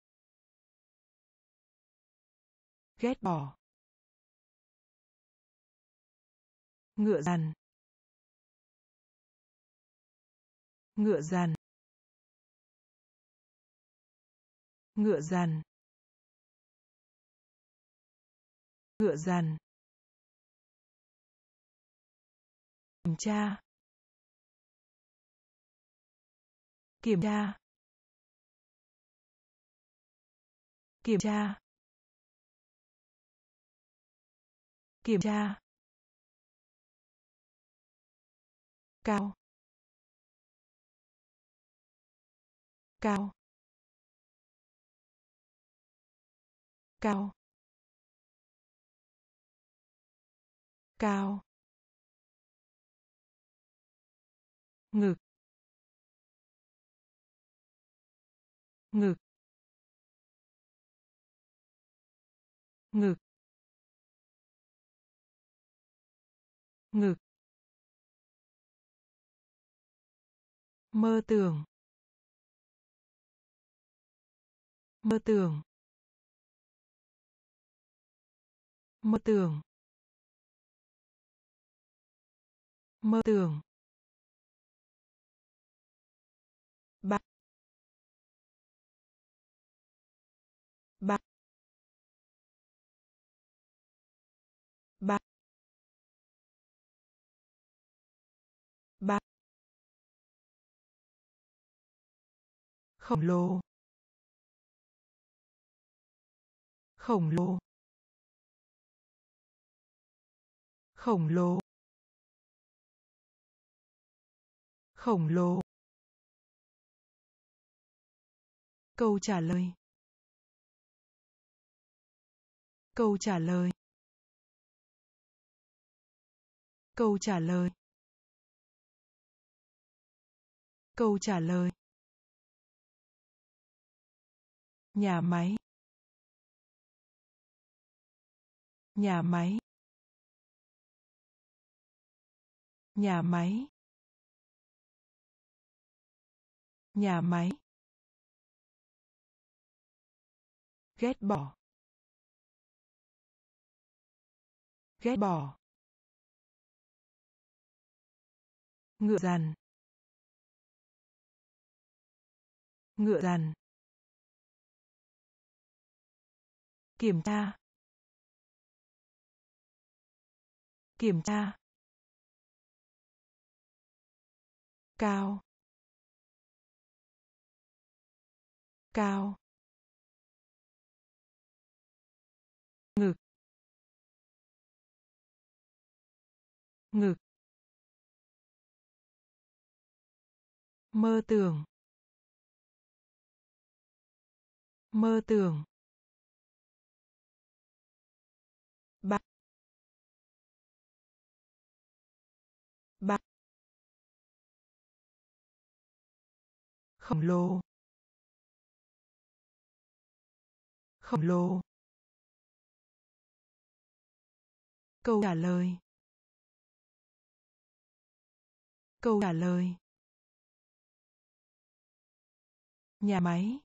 ghét bỏ, ngựa dằn, ngựa dằn, ngựa dằn, ngựa dằn, kiểm tra, kiểm tra, kiểm tra, kiểm tra, cao, cao, cao, cao, ngực, ngực, ngực, ngực, mơ tưởng, mơ tưởng, Mơ tưởng. Mơ tưởng. Bạc. Bạc. Bạc. Bạc. Khổng lồ. Khổng lồ. Khổng lồ. Khổng lồ. Câu trả lời. Câu trả lời. Câu trả lời. Câu trả lời. Nhà máy. Nhà máy. Nhà máy. Nhà máy. Ghét bỏ. Ghét bỏ. Ngựa dằn. Ngựa dằn. Kiểm tra. Kiểm tra. Cao. Cao. Ngực. Ngực. Mơ tưởng. Mơ tưởng. Bạc. Bạc. Khổng lồ. Khổng lồ. Câu trả lời. Câu trả lời. Nhà máy.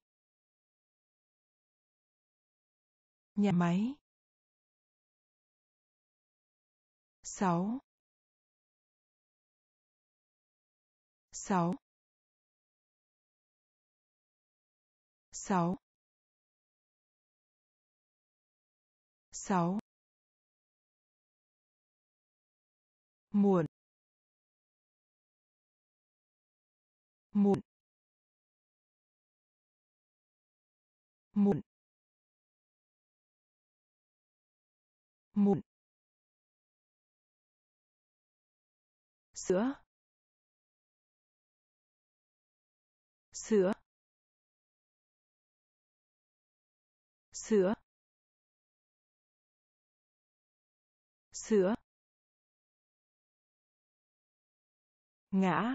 Nhà máy. Sáu. Sáu. Sáu. Sáu. Muộn. Muộn. Muộn. Muộn. Sữa. Sữa. Sữa. Sữa. Ngã.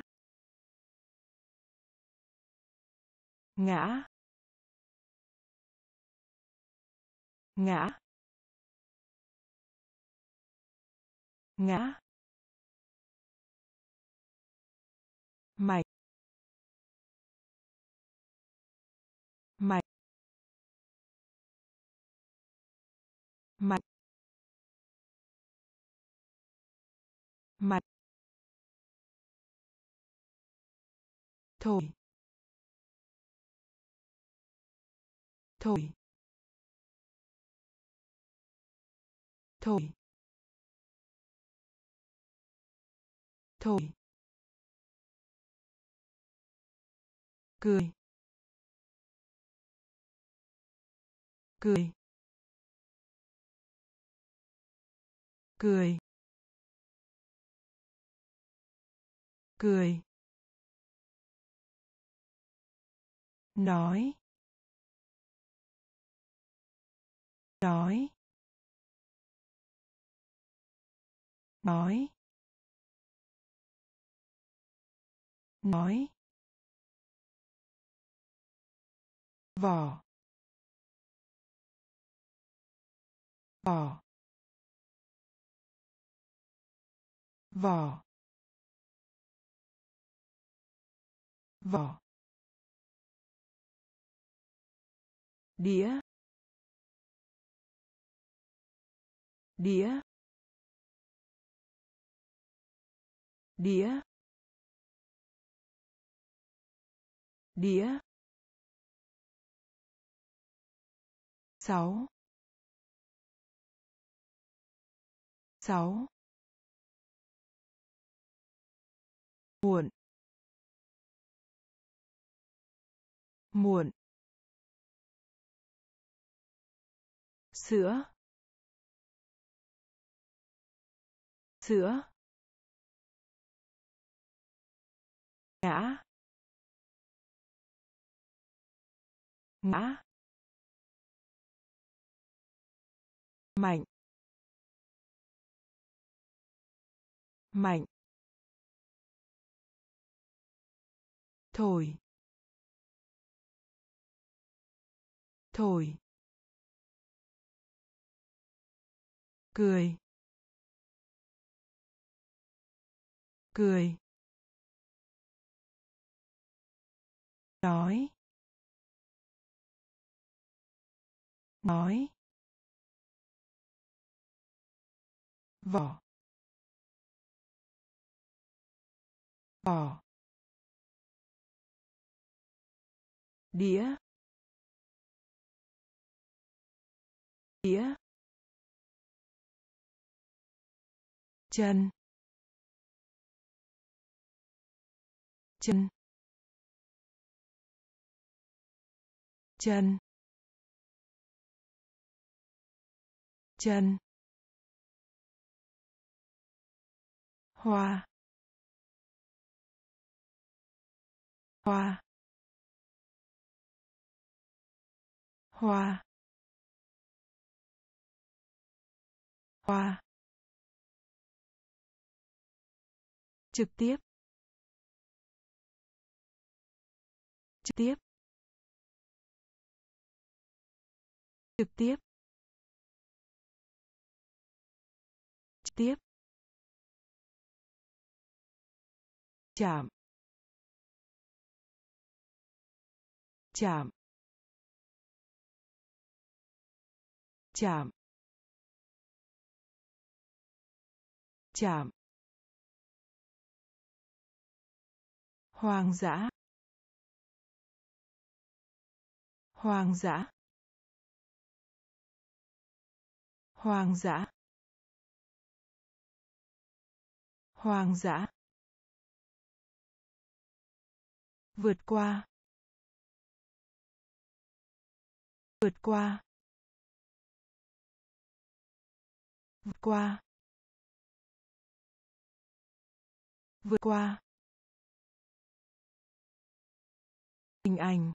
Ngã. Ngã. Ngã. Mạch. Mạch. Mạch. Mạch. Thổi. Thổi. Thổi. Thổi. Cười. Cười. Cười. Cười. Nói. Nói. Nói. Nói. Vỏ. Vỏ. Vỏ. Vỏ. Đĩa. đĩa đĩa đĩa sáu sáu muộn muộn sữa sữa ngã ngã mạnh mạnh thổi thổi cười cười nói nói vỏ vỏ đĩa đĩa chân chân chân chân hoa hoa hoa hoa trực tiếp trực tiếp trực tiếp trực tiếp chạm chạm chạm chạm hoang dã hoang dã hoang dã hoang dã vượt qua vượt qua vượt qua vượt qua hình ảnh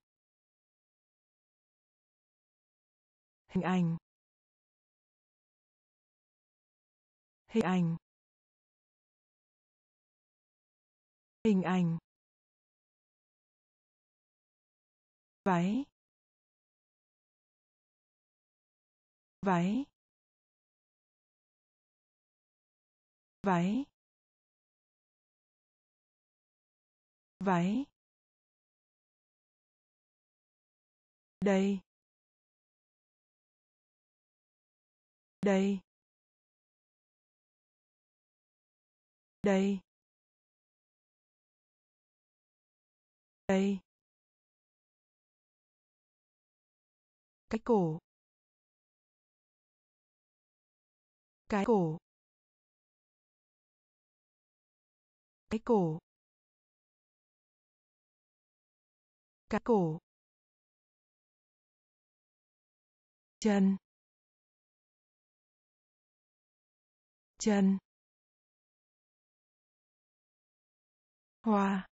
hình ảnh hình ảnh hình ảnh váy váy váy váy đây đây đây đây cái cổ cái cổ cái cổ cái cổ chân chân hoa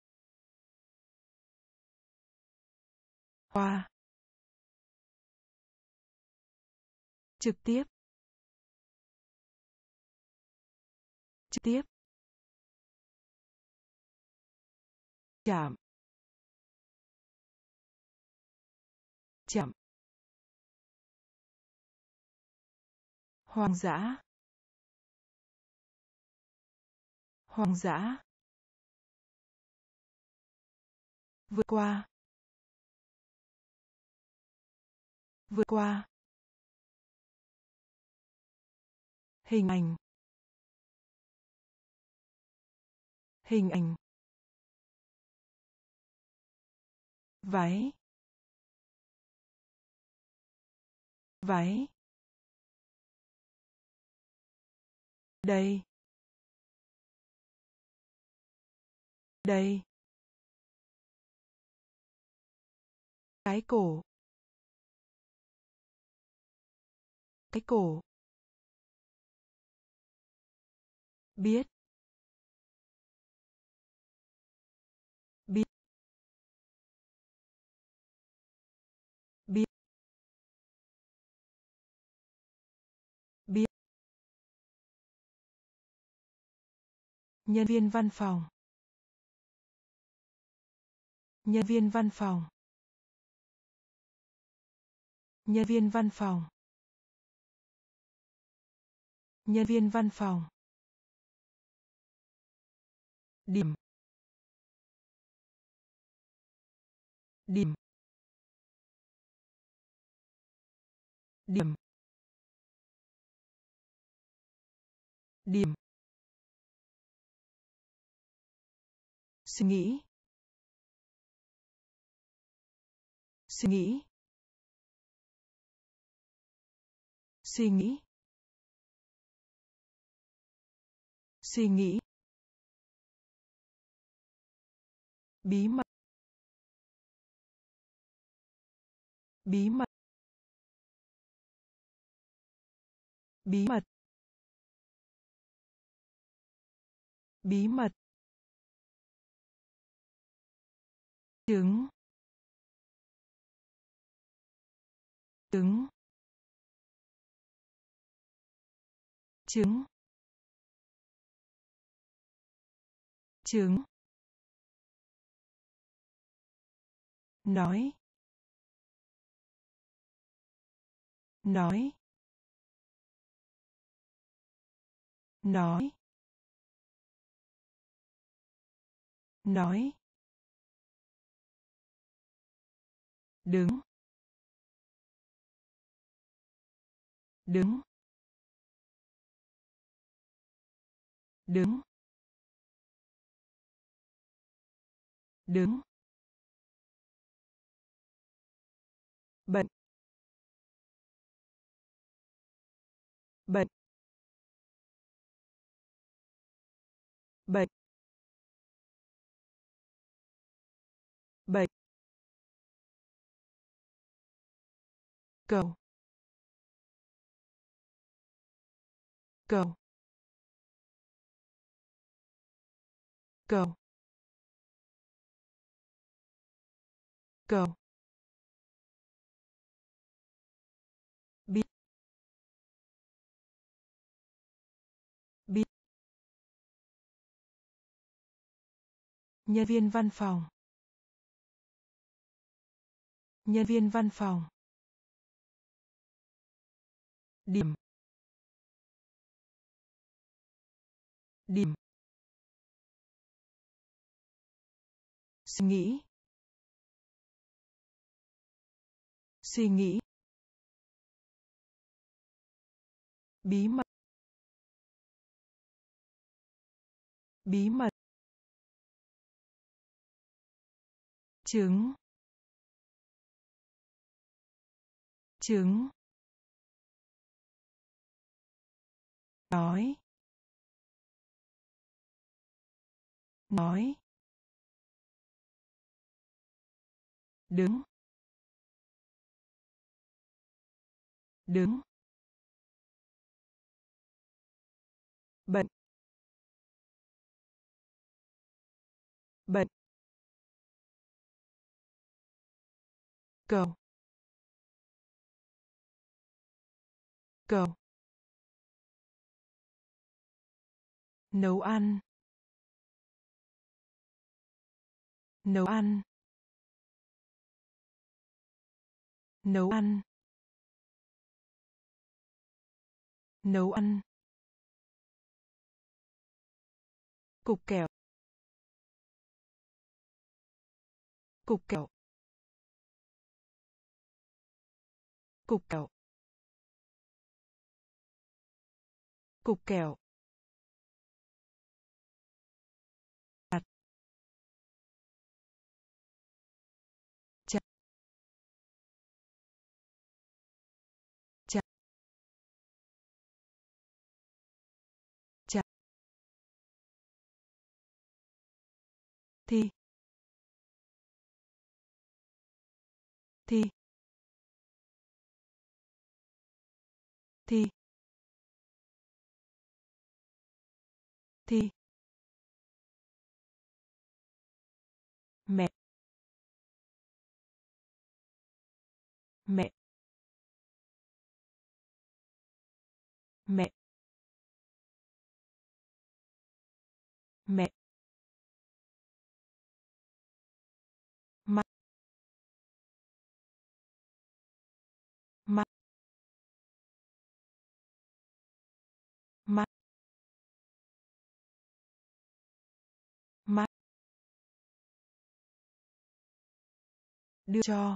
hoa trực tiếp trực tiếp chạm chạm hoang dã hoang dã vượt qua vượt qua Hình ảnh. Hình ảnh. Váy. Váy. Đây. Đây. Cái cổ. Cái cổ. Biết. Biết. Biết. Biết. Nhân viên văn phòng. Nhân viên văn phòng. Nhân viên văn phòng. Nhân viên văn phòng. Điểm. Điểm. Điểm. Điểm. Suy nghĩ. Suy nghĩ. Suy nghĩ. Suy nghĩ. Bí mật. Bí mật. Bí mật. Bí mật. Trứng. Trứng. Trứng. Trứng. Nói. Nói. Nói. Nói. Đứng. Đứng. Đứng. Đứng. Bệnh. Bệnh. Bệnh. Bệnh. Cầu. Cầu. Cầu. Cầu. Biết. Biết. Nhân viên văn phòng. Nhân viên văn phòng. Điểm. Điểm. Suy nghĩ. Suy nghĩ. Bí mật. Bí mật. Trứng. Trứng. Nói. Nói. Đứng. Đứng. Bệnh. Bệnh. Cầu. Cầu. Nấu ăn. Nấu ăn. Nấu ăn. Nấu ăn. Cục kẹo. Cục kẹo. Cục kẹo. Cục kẹo. Chặt. Chặt. Chặt. Chặt. Thi. Thi. Thi. Thi. Mẹ. Mẹ. Mẹ. Mẹ. Mắt. Mắt. Mắt. Mắt. Đưa cho.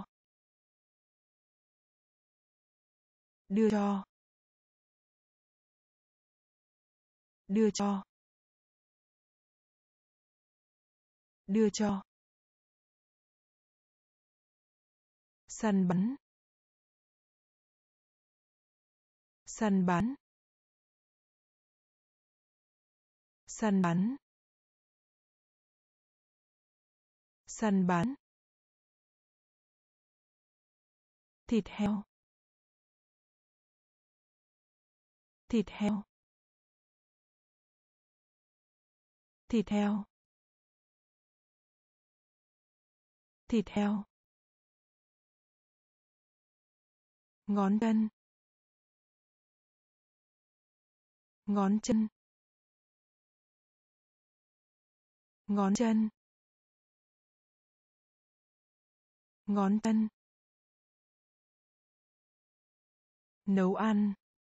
Đưa cho. Đưa cho. Đưa cho. Săn bắn. Săn bắn. Săn bắn. Săn bắn. Thịt heo. Thịt heo. Thịt heo. Thịt heo. Ngón chân. Ngón chân. Ngón chân. Ngón chân. Nấu ăn.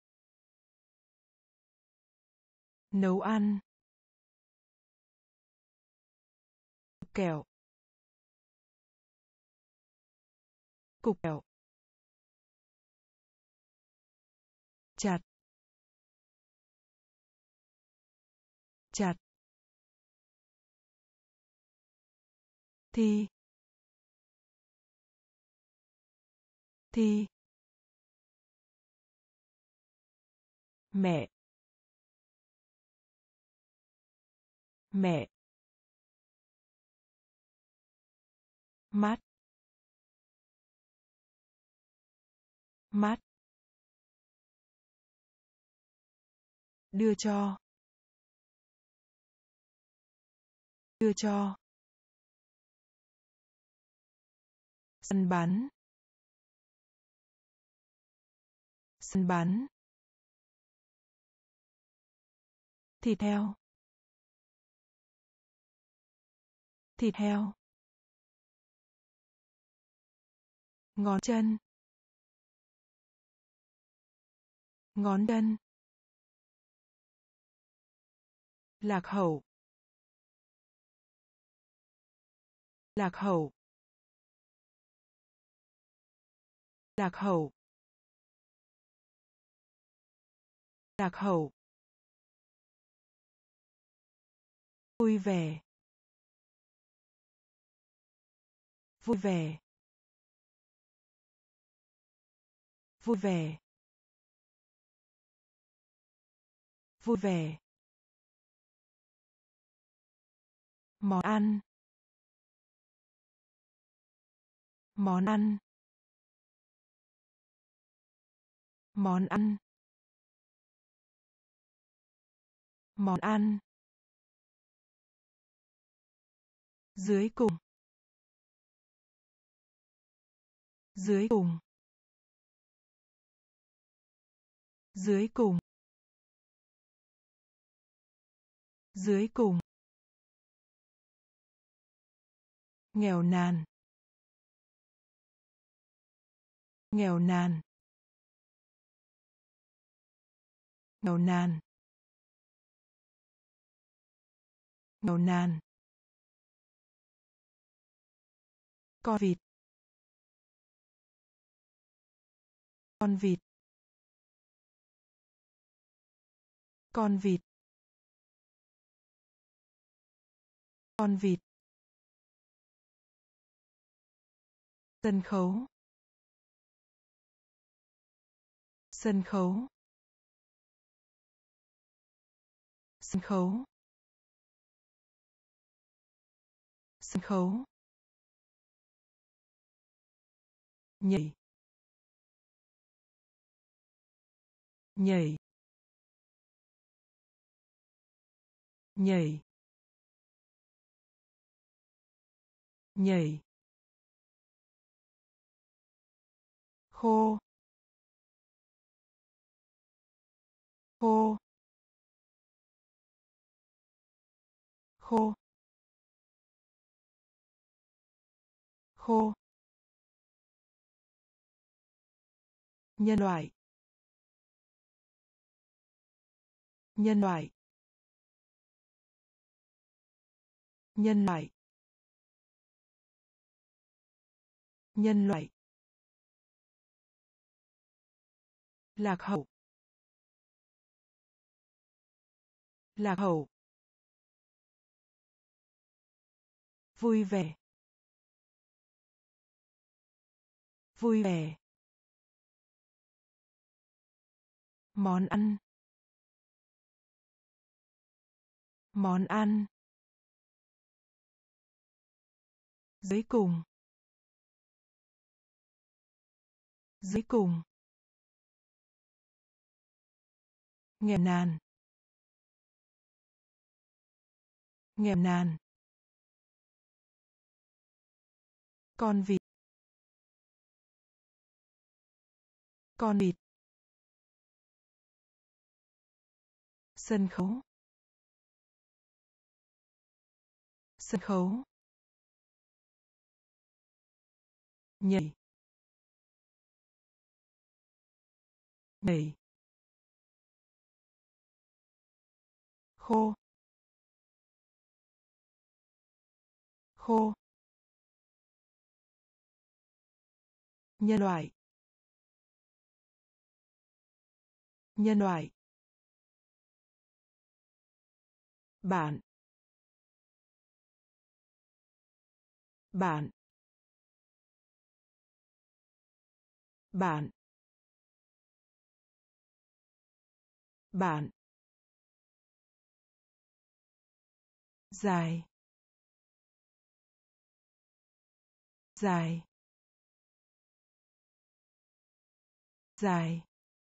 Nấu ăn. Cục kẹo. Cục kẹo. Chặt. Chặt. Thi. Thi. Mẹ. Mẹ. Mắt. Mắt. Đưa cho. Đưa cho. Săn bắn. Săn bắn. Thịt heo. Thịt heo. Ngón chân. Ngón chân. Lạc hậu. Lạc hậu. Lạc hậu. Lạc hậu. Vui vẻ. Vui vẻ. Vui vẻ. Vui vẻ. Món ăn. Món ăn. Món ăn. Món ăn. Dưới cùng. Dưới cùng. Dưới cùng. Dưới cùng. Nghèo nàn. Nghèo nàn. Nghèo nàn. Nghèo nàn. Con vịt. Con vịt. Con vịt. Con vịt. Sân khấu. Sân khấu. Sân khấu. Sân khấu. Nhảy. Nhảy. Nhảy. Nhảy. Khô. Khô. Khô. Khô. Nhân loại. Nhân loại. Nhân loại. Nhân loại. Lạc hậu. Lạc hậu. Vui vẻ. Vui vẻ. Món ăn. Món ăn. Dưới cùng. Dưới cùng. Nghèo nàn. Nghèo nàn. Con vịt. Con vịt. Sân khấu. Sân khấu. Nhảy. Nhảy. Khô. Khô. Nhân loại. Nhân loại. Bạn. Bạn. Bạn. Bạn. Dài. Dài. Dài.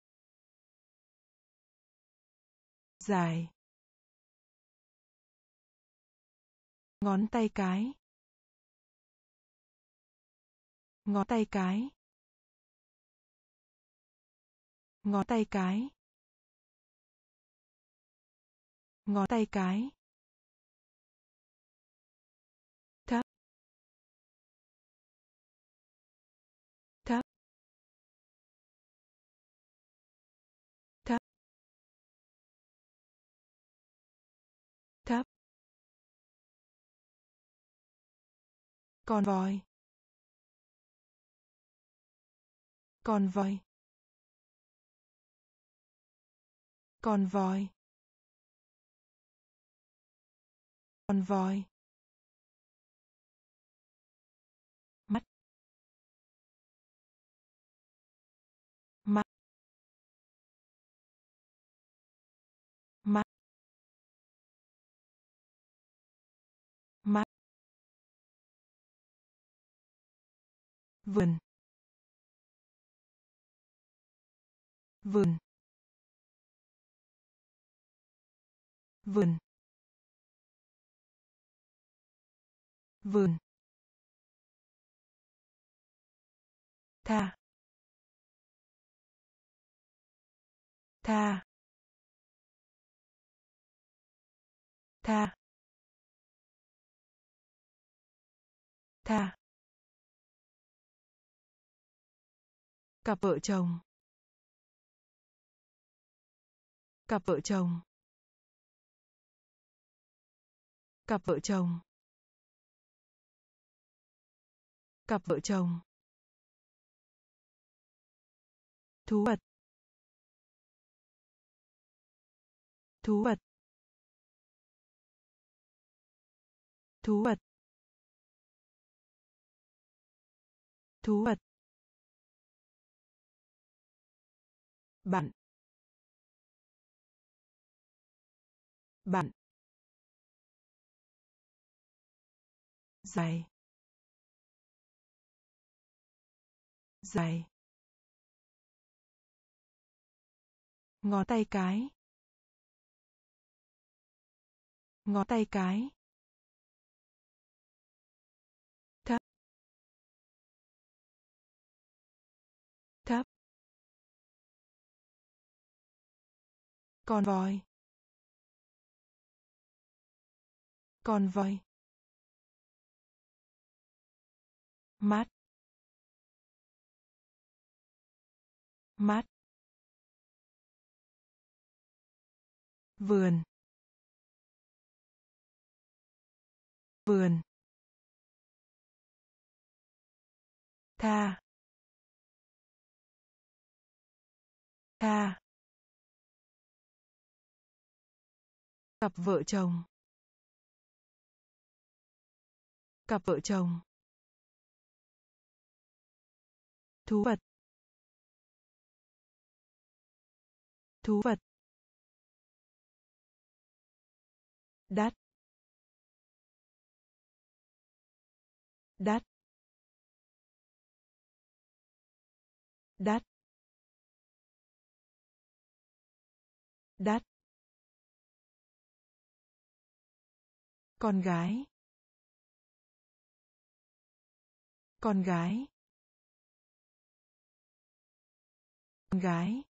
Dài. Ngón tay cái. Ngón tay cái. Ngón tay cái. Ngón tay cái. Thấp. Thấp. Thấp. Thấp. Con voi. Con voi. Con voi. Con voi. Mắt. Mắt. Mắt. Mắt. Vườn. Vườn. Vườn. Vườn. Tha. Tha. Tha. Tha. Cặp vợ chồng. Cặp vợ chồng. Cặp vợ chồng. Cặp vợ chồng. Thú vật. thú vật, thú vật, thú vật, bạn, bạn, dài, dài, ngón tay cái, ngón tay cái, thấp, thấp, con voi, con voi, mát, mát, vườn, vườn, tha, tha, cặp vợ chồng, cặp vợ chồng, thú vật, thú vật, đắt, đắt, đắt, đắt, con gái, con gái, con gái,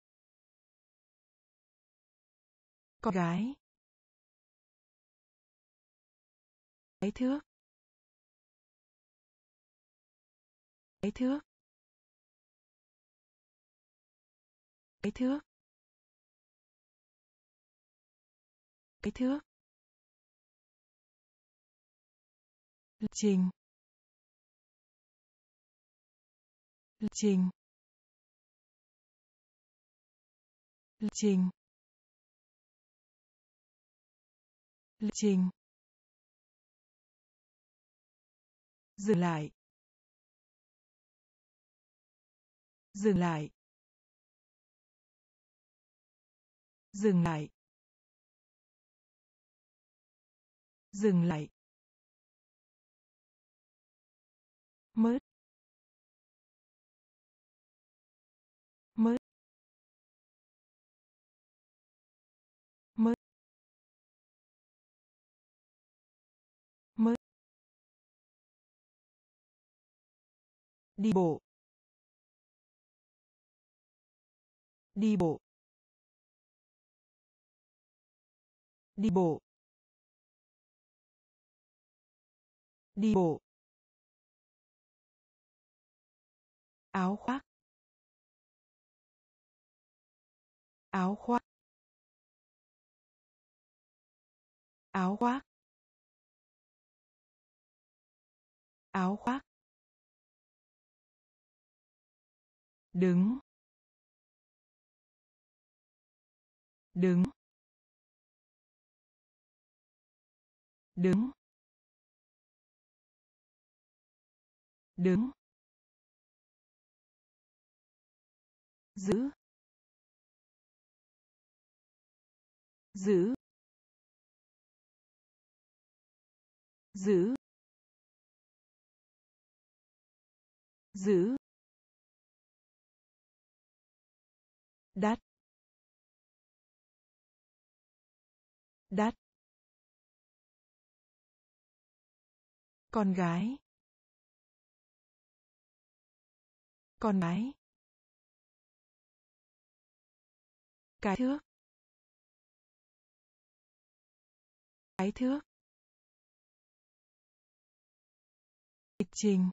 con gái, cái thước, cái thước, cái thước, cái thước, lịch trình, lịch trình, lịch trình, lịch trình, dừng lại, dừng lại, dừng lại, dừng lại, mớt, mớt, mớt, mớt, đi bộ, đi bộ, đi bộ, đi bộ, áo khoác, áo khoác, áo khoác, áo khoác, đứng, đứng, đứng, đứng, giữ, giữ, giữ, giữ, đắt, đắt, con gái, con gái, cái thước, cái thước, lịch trình,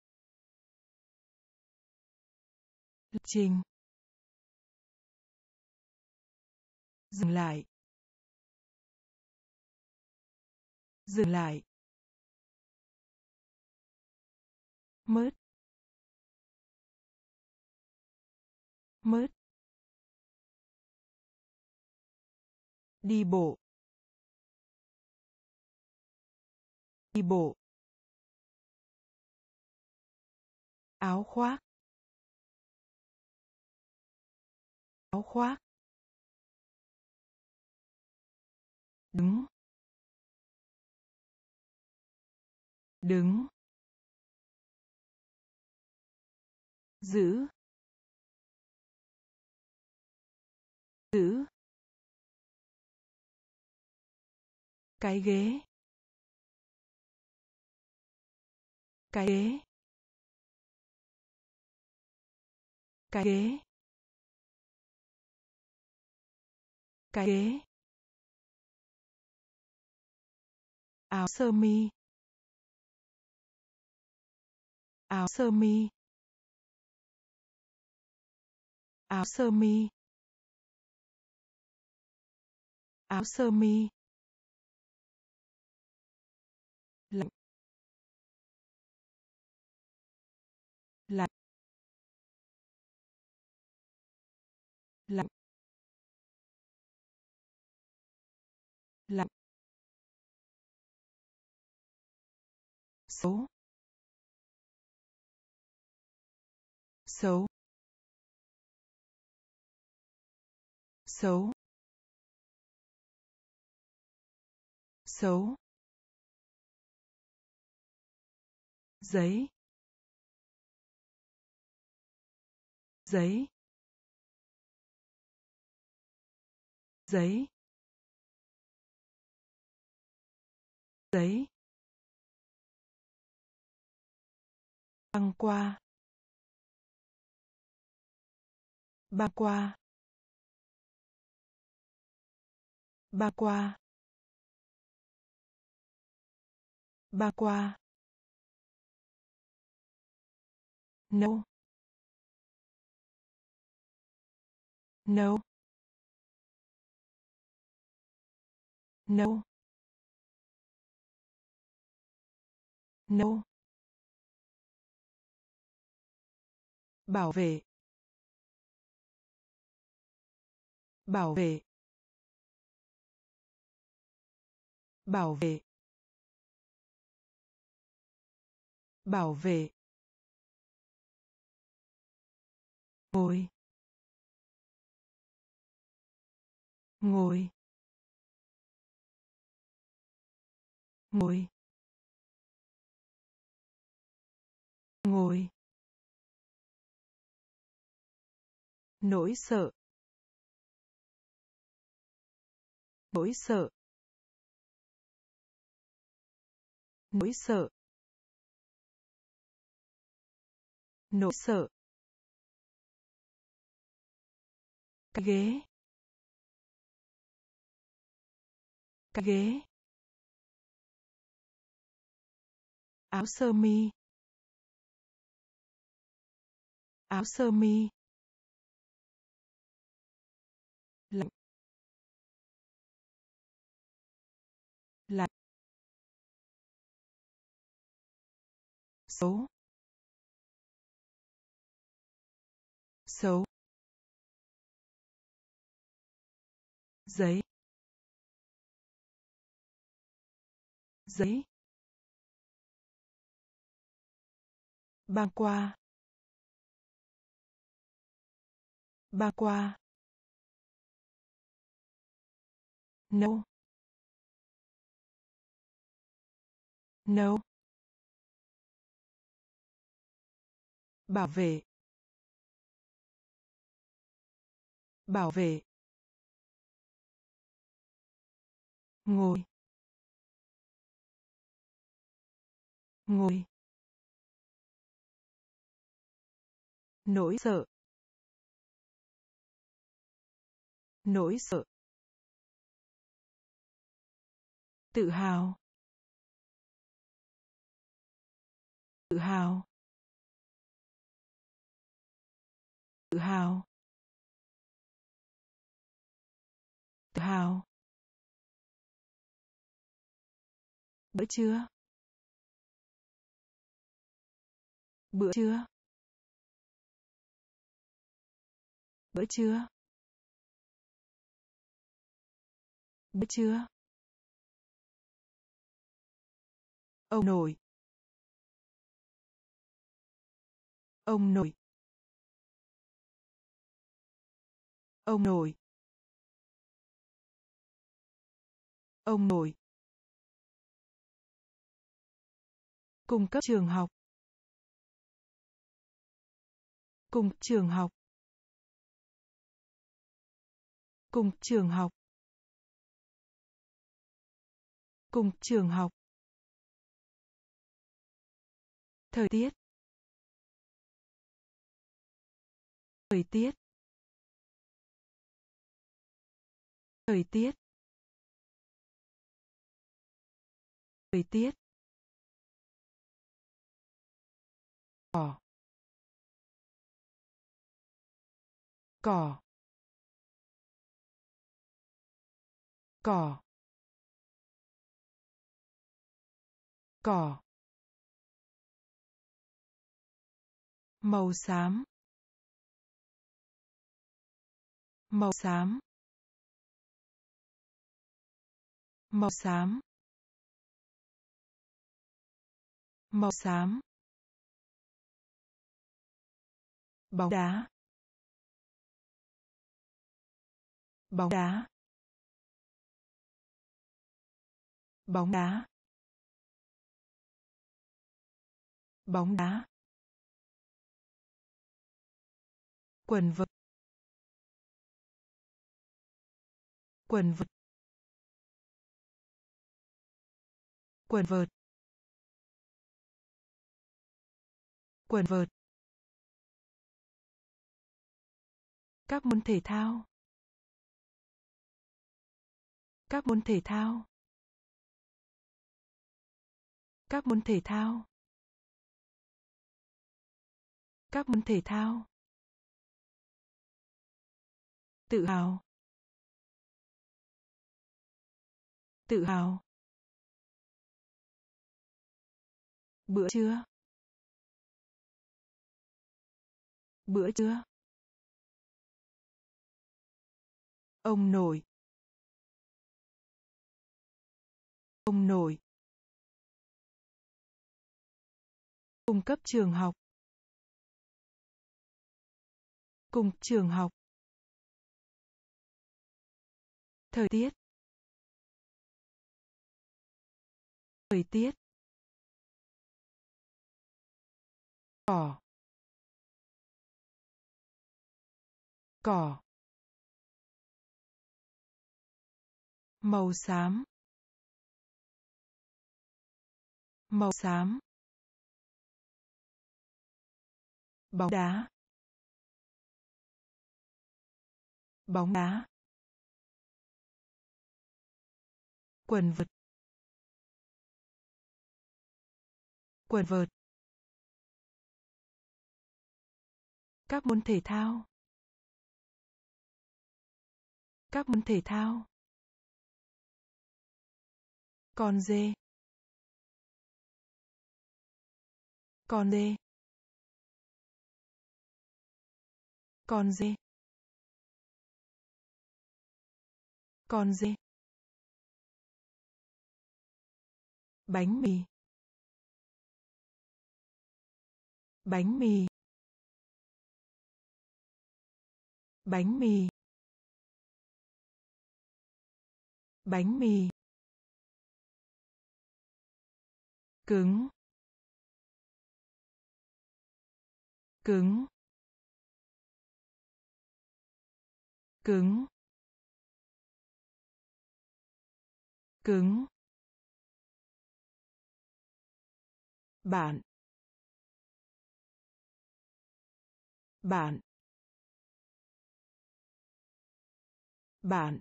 lịch trình, dừng lại, dừng lại, mớt, mớt, Đi bộ. Đi bộ. Áo khoác. Áo khoác. Đứng. Đứng. Giữ. Giữ. Cái ghế. Cái ghế. Cái ghế. Cái ghế. Áo sơ mi. Áo sơ mi. Áo sơ mi. Áo sơ mi. Lạnh. Lạnh. Lạnh. Lạnh. Xấu. Xấu. Xấu. Xấu. Giấy. Giấy. Giấy. Giấy. Băng qua. Băng qua. Băng qua. Băng qua. Nâu. Nâu. Nâu. Nâu. Bảo vệ. Bảo vệ. Bảo vệ. Bảo vệ. Ngồi. Ngồi. Ngồi. Ngồi. Nỗi sợ. Nỗi sợ. Nỗi sợ. Nỗi sợ. Cái ghế. Cái ghế. Áo sơ mi. Áo sơ mi. Lạnh. Lạnh. Xấu. Xấu. Giấy. Giấy. Băng qua. Băng qua. Nâu. Nâu. Bảo vệ. Bảo vệ. Ngồi. Ngồi. Nỗi sợ. Nỗi sợ. Tự hào. Tự hào. Tự hào. Tự hào. Bữa trưa. Bữa trưa. Bữa trưa. Bữa trưa. Ông nội. Ông nội. Ông nội. Ông nội. Cung cấp trường học. Cung trường học. Cung trường học. Cung trường học. Thời tiết. Thời tiết. Thời tiết. Thời tiết. Cỏ. Cỏ. Cỏ. Cỏ. Màu xám. Màu xám. Màu xám. Màu xám. Bóng đá. Bóng đá. Bóng đá. Bóng đá. Quần vợt. Quần vợt. Quần vợt. Quần vợt. Các môn thể thao. Các môn thể thao. Các môn thể thao. Các môn thể thao. Tự hào. Tự hào. Bữa trưa. Bữa trưa. Ông nội. Ông nội. Cung cấp trường học. Cung trường học. Thời tiết. Thời tiết. Cỏ. Cỏ. Màu xám. Màu xám. Bóng đá. Bóng đá. Quần vợt. Quần vợt. Các môn thể thao. Các môn thể thao. Con dê. Con dê. Con dê. Con dê. Bánh mì. Bánh mì. Bánh mì. Bánh mì. Cứng. Cứng. Cứng. Cứng. Bạn. Bạn. Bạn.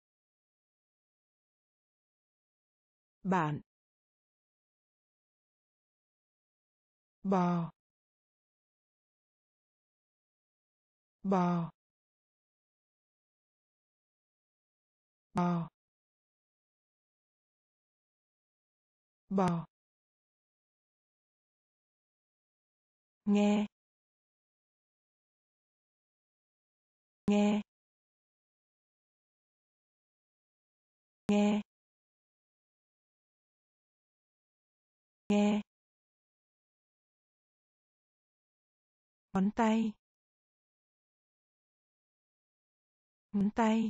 Bạn. Bò. Bò. Bò. Bò. Nghe. Nghe. nghe nghe ngón tay ngón tay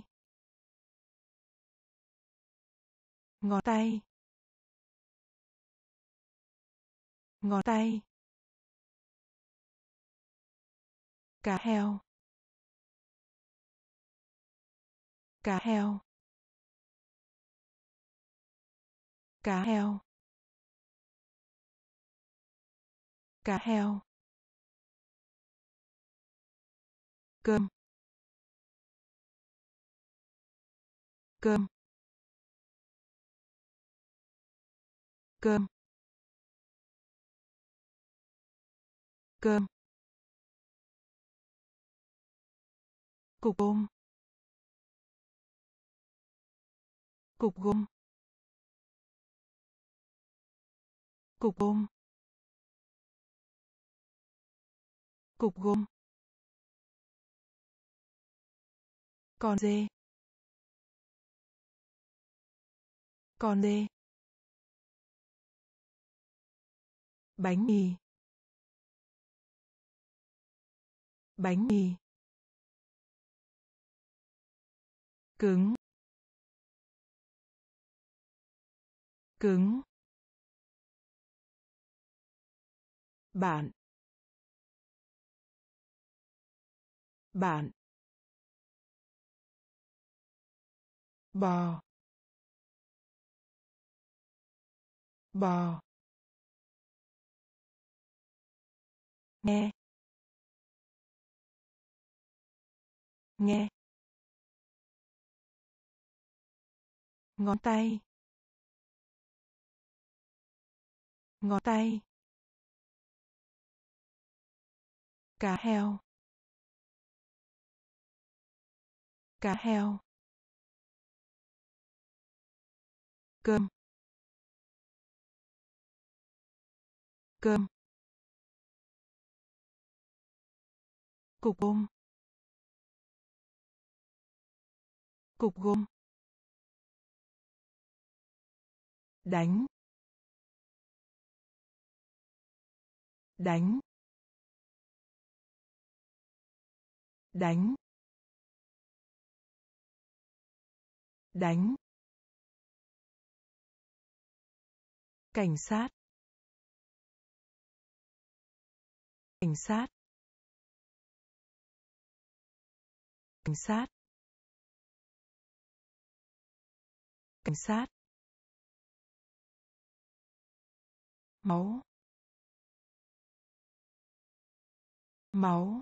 ngón tay ngón tay cá heo cá heo cá heo cá heo cơm cơm cơm cơm cục ôm cục ôm cục ôm cục ôm con dê con dê bánh mì bánh mì cứng cứng bạn bạn bò bò nghe nghe ngón tay ngón tay cá heo cá heo cơm cơm cục ôm cục ôm đánh đánh đánh đánh cảnh sát cảnh sát cảnh sát cảnh sát máu máu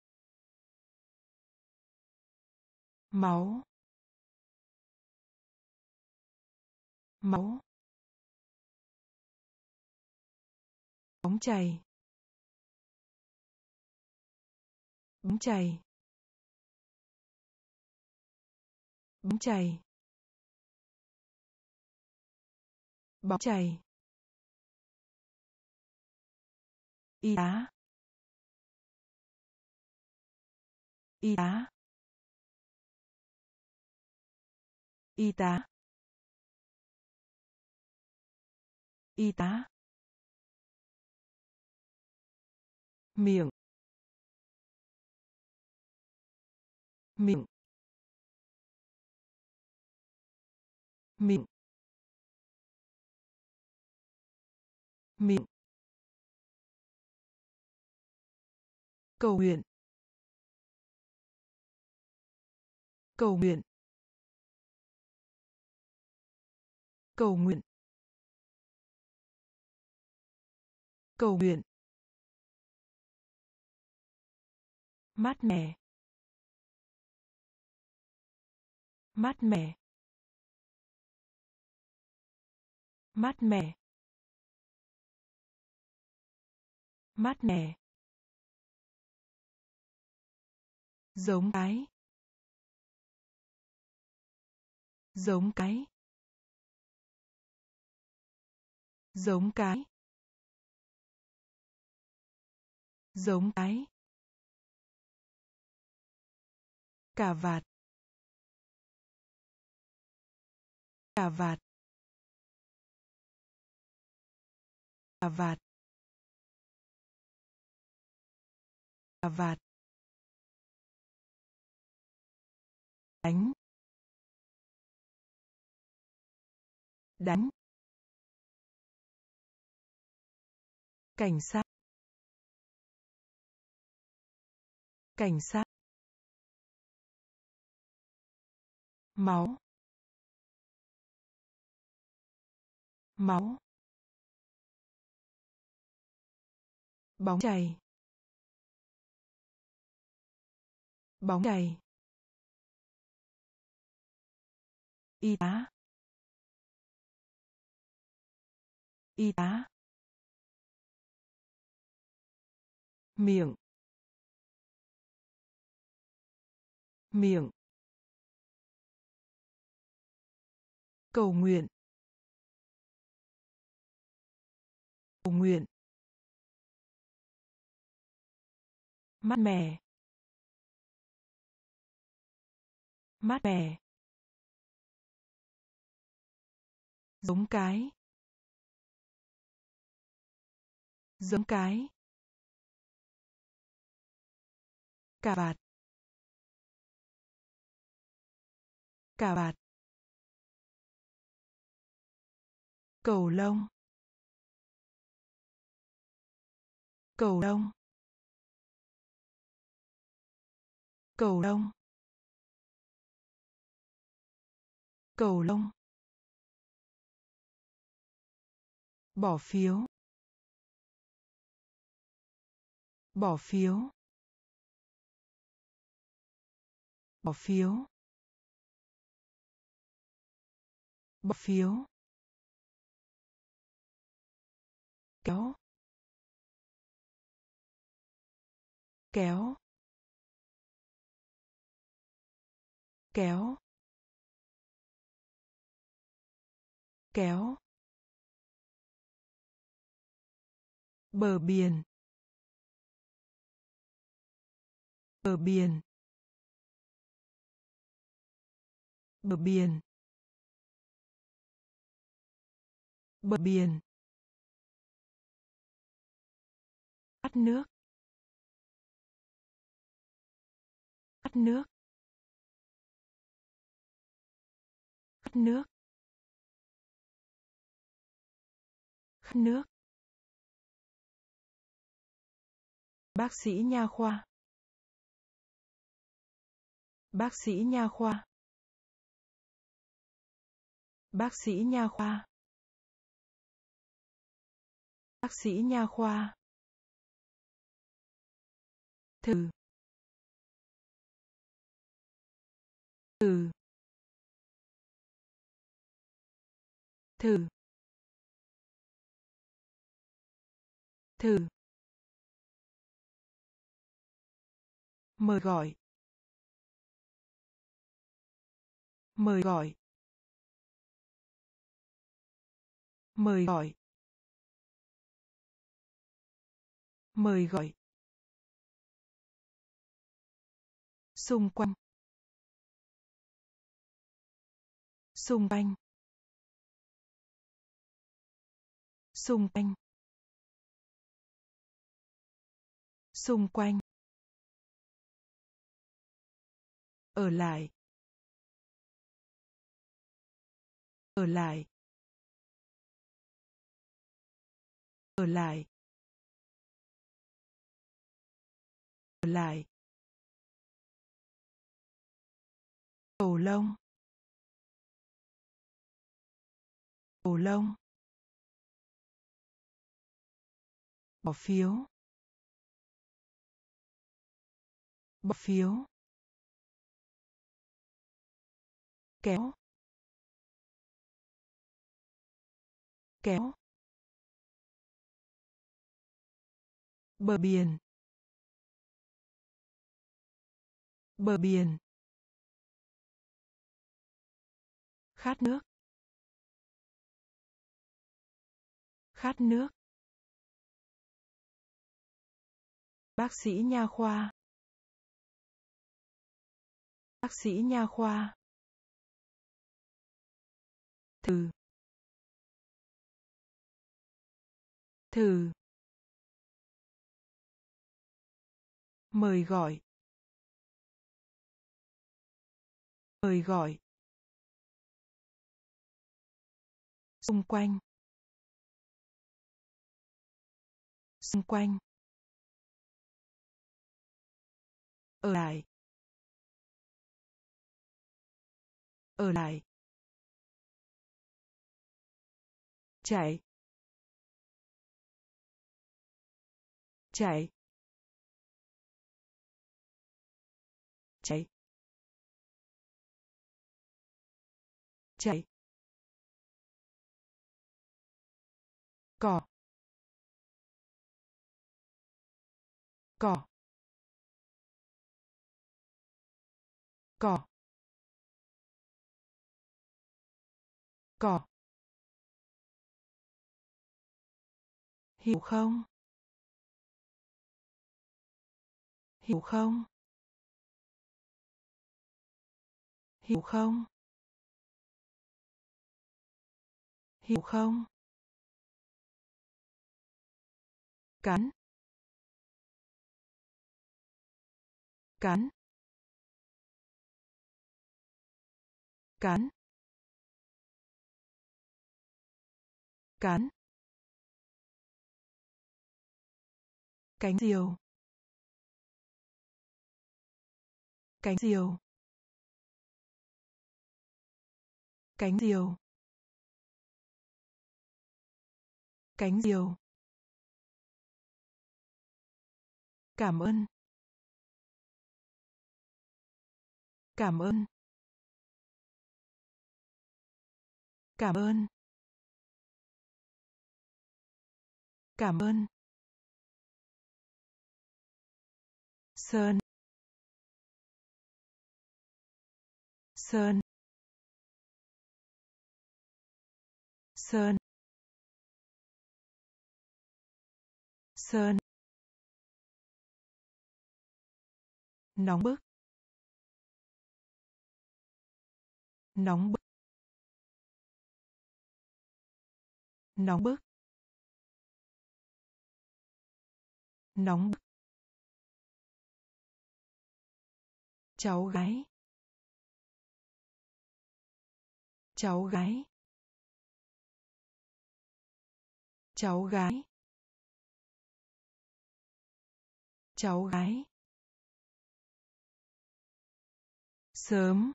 máu máu bóng chày bóng chày bóng chày bóng chày y tá y tá y tá y tá miệng miệng miệng miệng cầu nguyện cầu nguyện cầu nguyện cầu nguyện mát mẻ mát mẻ mát mẻ mát mẻ giống cái giống cái giống cái giống cái cà vạt Cà vạt. Cà vạt. Cà vạt. Đánh. Đánh. Cảnh sát. Cảnh sát. Máu. Máu. Bóng chày. Bóng chày. Y tá. Y tá. Miệng. Miệng. Cầu nguyện. Cầu nguyện. Mát mẻ. Mát mẻ. Giống cái. Giống cái. Cà vạt. Cà vạt. Cầu lông. Cầu lông. Cầu lông. Cầu lông. Bỏ phiếu. Bỏ phiếu. Bỏ phiếu. Bỏ phiếu. Kéo. Kéo. Kéo. Kéo. Bờ biển. Bờ biển. Bờ biển. Bờ biển. Khát nước. Khát nước. Khát nước. Khát nước. Bác sĩ nha khoa. Bác sĩ nha khoa. Bác sĩ nha khoa. Bác sĩ nha khoa. Thử. Thử. Thử. Thử. Mời gọi. Mời gọi. Mời gọi. Mời gọi. Xung quanh. Xung quanh. Xung quanh. Xung quanh. Ở lại. Ở lại. Ở lại. Ở lại. Cầu lông. Cầu lông. Bỏ phiếu. Bỏ phiếu. Kéo. Kéo. Bờ biển. Bờ biển. Khát nước. Khát nước. Bác sĩ nha khoa. Bác sĩ nha khoa. Thử. Thử. Mời gọi. Mời gọi. Xung quanh. Xung quanh. Ở lại. Ở lại. Chạy. Chạy. Chạy. Chạy. Cỏ. Cỏ. Cỏ. Cỏ. Hiểu không? Hiểu không? Hiểu không? Hiểu không? Cắn. Cắn. Cắn. Cắn. Cánh diều. Cánh diều. Cánh diều. Cánh diều. Cảm ơn. Cảm ơn. Cảm ơn. Cảm ơn. Sơn. Sơn. Sơn. Sơn. Nóng bức. Nóng bức. Nóng bức. Nóng bức. Cháu gái. Cháu gái. Cháu gái. Cháu gái. Sớm.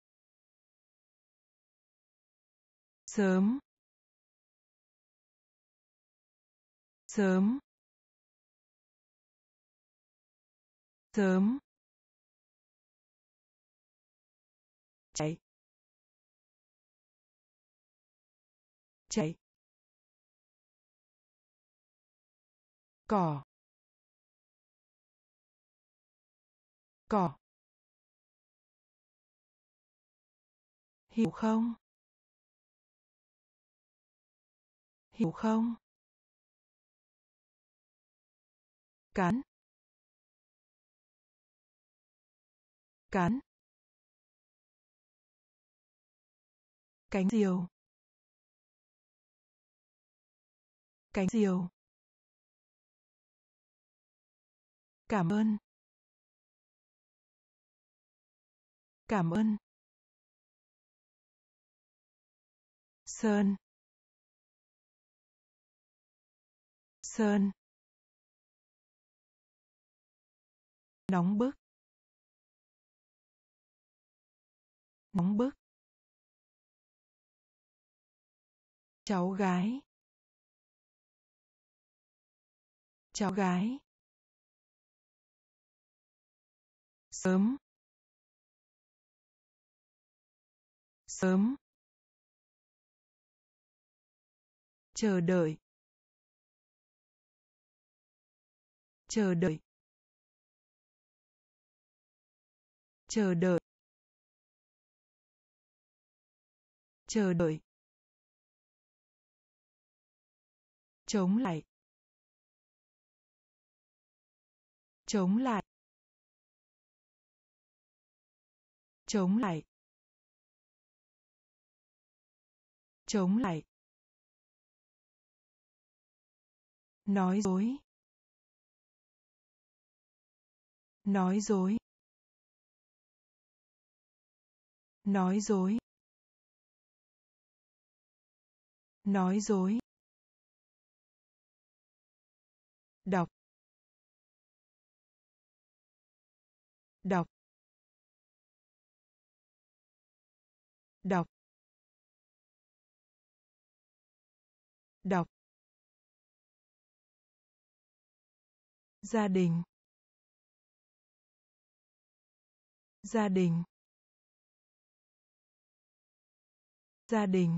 Sớm. Sớm. Sớm. Chạy. Chạy. Cỏ. Cỏ. Hiểu không? Hiểu không? Cắn. Cắn. Cánh diều. Cánh diều. Cảm ơn. Cảm ơn. Sơn. Sơn. Nóng bức. Nóng bức. Cháu gái. Cháu gái. Sớm. Sớm. Chờ đợi. Chờ đợi. Chờ đợi. Chờ đợi. Chống lại. Chống lại. Chống lại. Chống lại. Nói dối. Nói dối. Nói dối. Nói dối. Đọc. Đọc. Đọc. Đọc. Gia đình. Gia đình. Gia đình.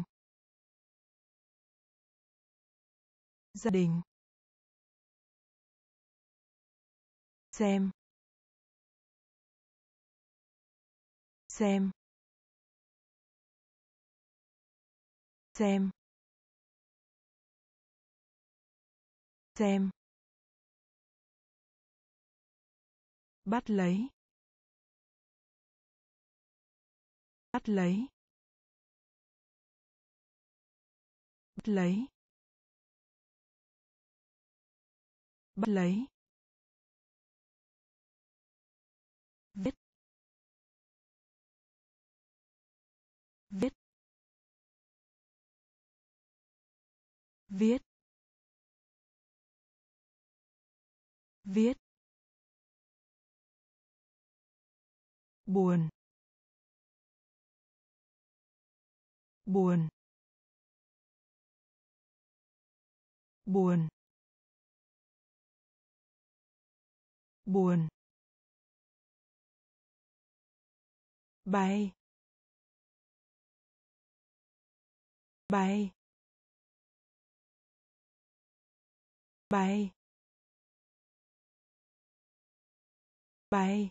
Gia đình. Xem. Xem. Xem. Xem. Bắt lấy. Bắt lấy. Bắt lấy. Bắt lấy. Viết. Viết. Viết. Viết. Buồn. Buồn. Buồn. Buồn. Bay. Bay. Bay. Bay.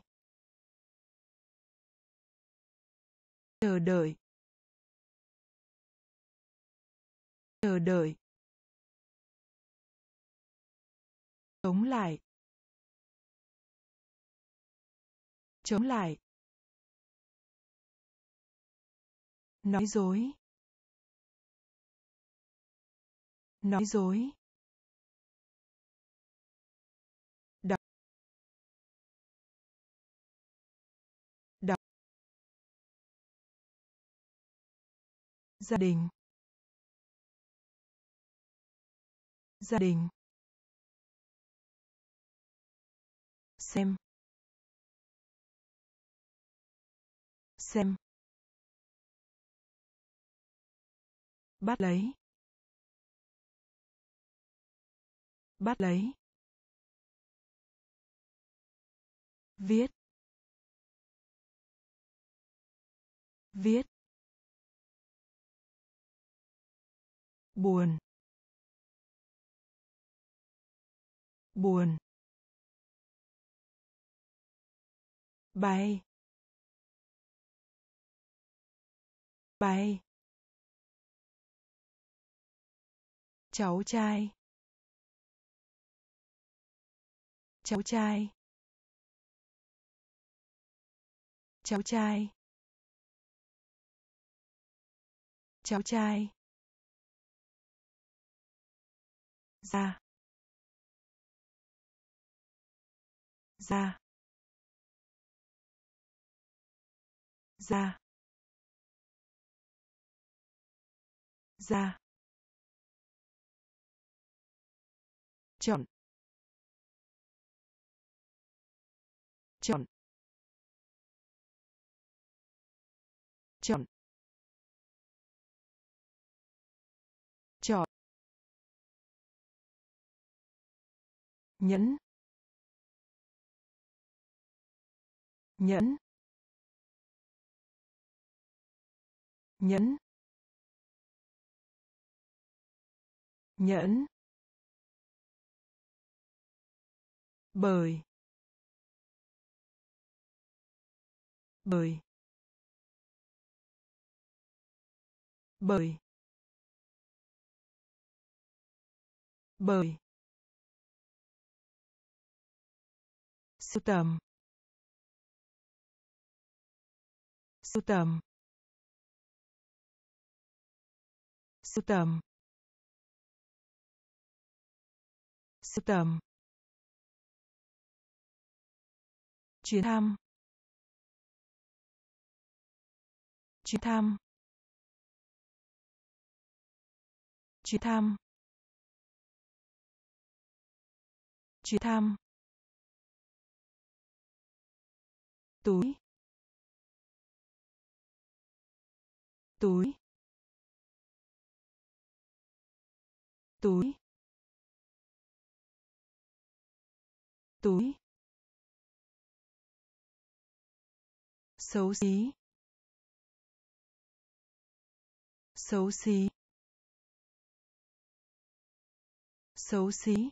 Chờ đợi. Chờ đợi. Chống lại. Chống lại. Nói dối. Nói dối. Đọc. Đọc. Gia đình. Gia đình. Xem. Xem. Bắt lấy. Bắt lấy. Viết. Viết. Buồn. Buồn. Bay. Bay. Cháu trai. Cháu trai. Cháu trai. Cháu trai. Ra. Ra. Ra. Ra. Chọn. Chọn. Chọn. Chọn. Nhẫn. Nhẫn. Nhẫn. Nhẫn. Bởi. Bởi. Bởi. Bởi. Sưu tầm. Sưu tầm. sưu tầm, sưu tầm, chuyến thăm, chuyến thăm, chuyến thăm, chuyến thăm, túi, túi, túi, túi, xấu xí, xấu xí, xấu xí,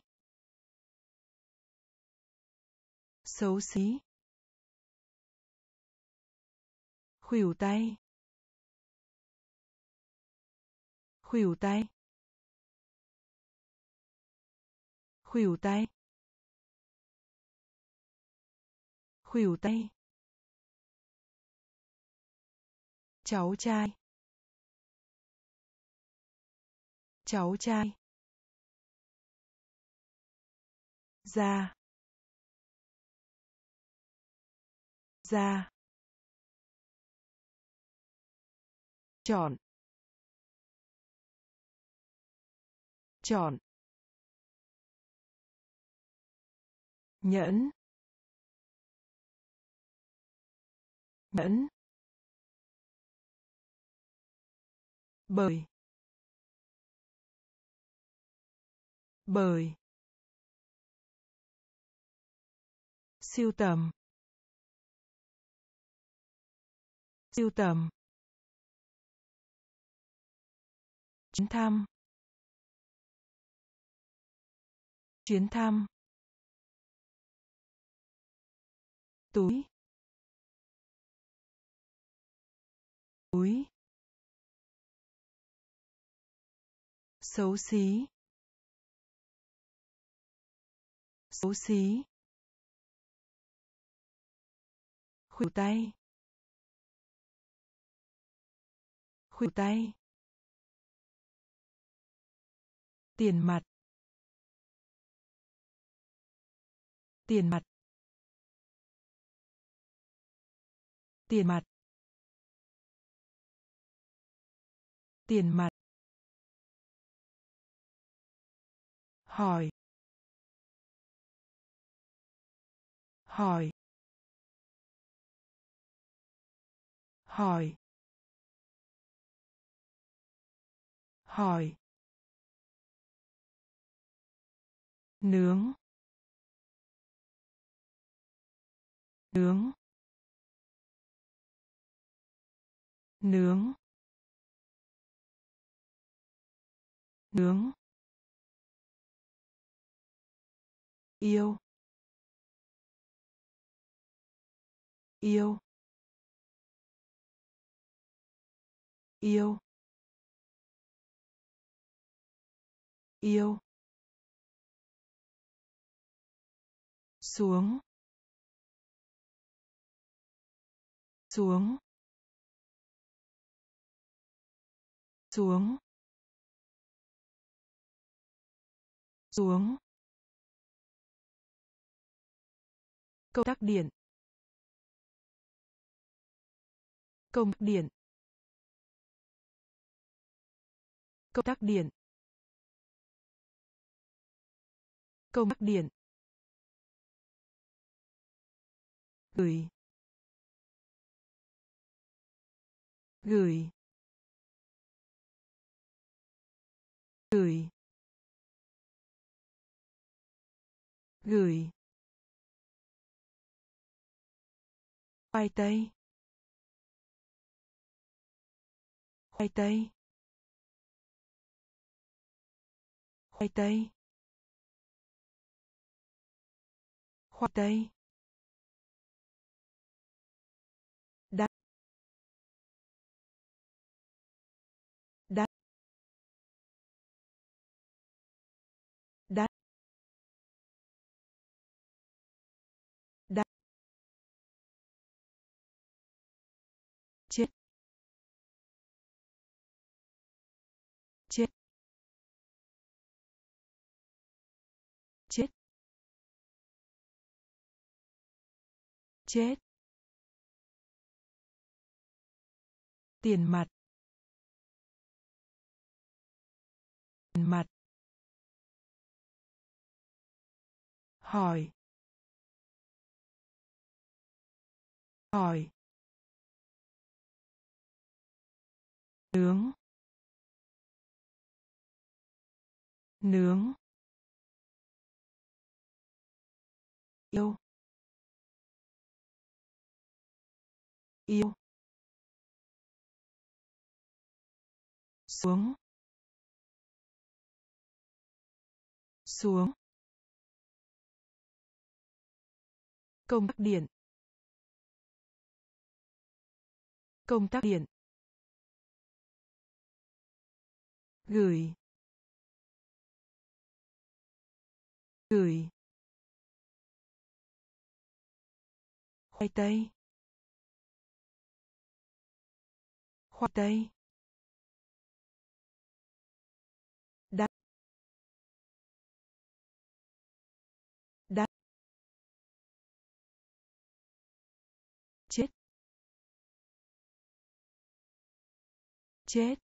xấu xí, khuỷu tay, khuỷu tay, khuỷu tay, khuỷu tay, cháu trai, cháu trai, da, da, chọn, chọn, nhẫn, nhẫn, bởi, bởi, sưu tầm, sưu tầm, chuyến thăm, chuyến thăm, túi, túi, xấu xí, xấu xí, khuỷu tay, khuỷu tay, tiền mặt, tiền mặt, tiền mặt, tiền mặt, hỏi, hỏi, hỏi, hỏi, nướng, nướng, nướng, nướng, yêu, yêu, yêu, yêu, xuống, xuống, xuống, xuống, công tắc điện, công tắc điện, công tắc điện, công tắc điện, gửi, gửi, gửi, gửi, khoai tây, khoai tây, khoai tây, khoai tây, đắt, đắt, đắt, đắt, chết, chết, chết, tiền mặt, tiền mặt, hỏi, hỏi, nướng, nướng, yêu, yêu, xuống, xuống, công tắc điện, công tắc điện, gửi, gửi, khoai tây, khoai tây, đắt, đắt, chết, chết,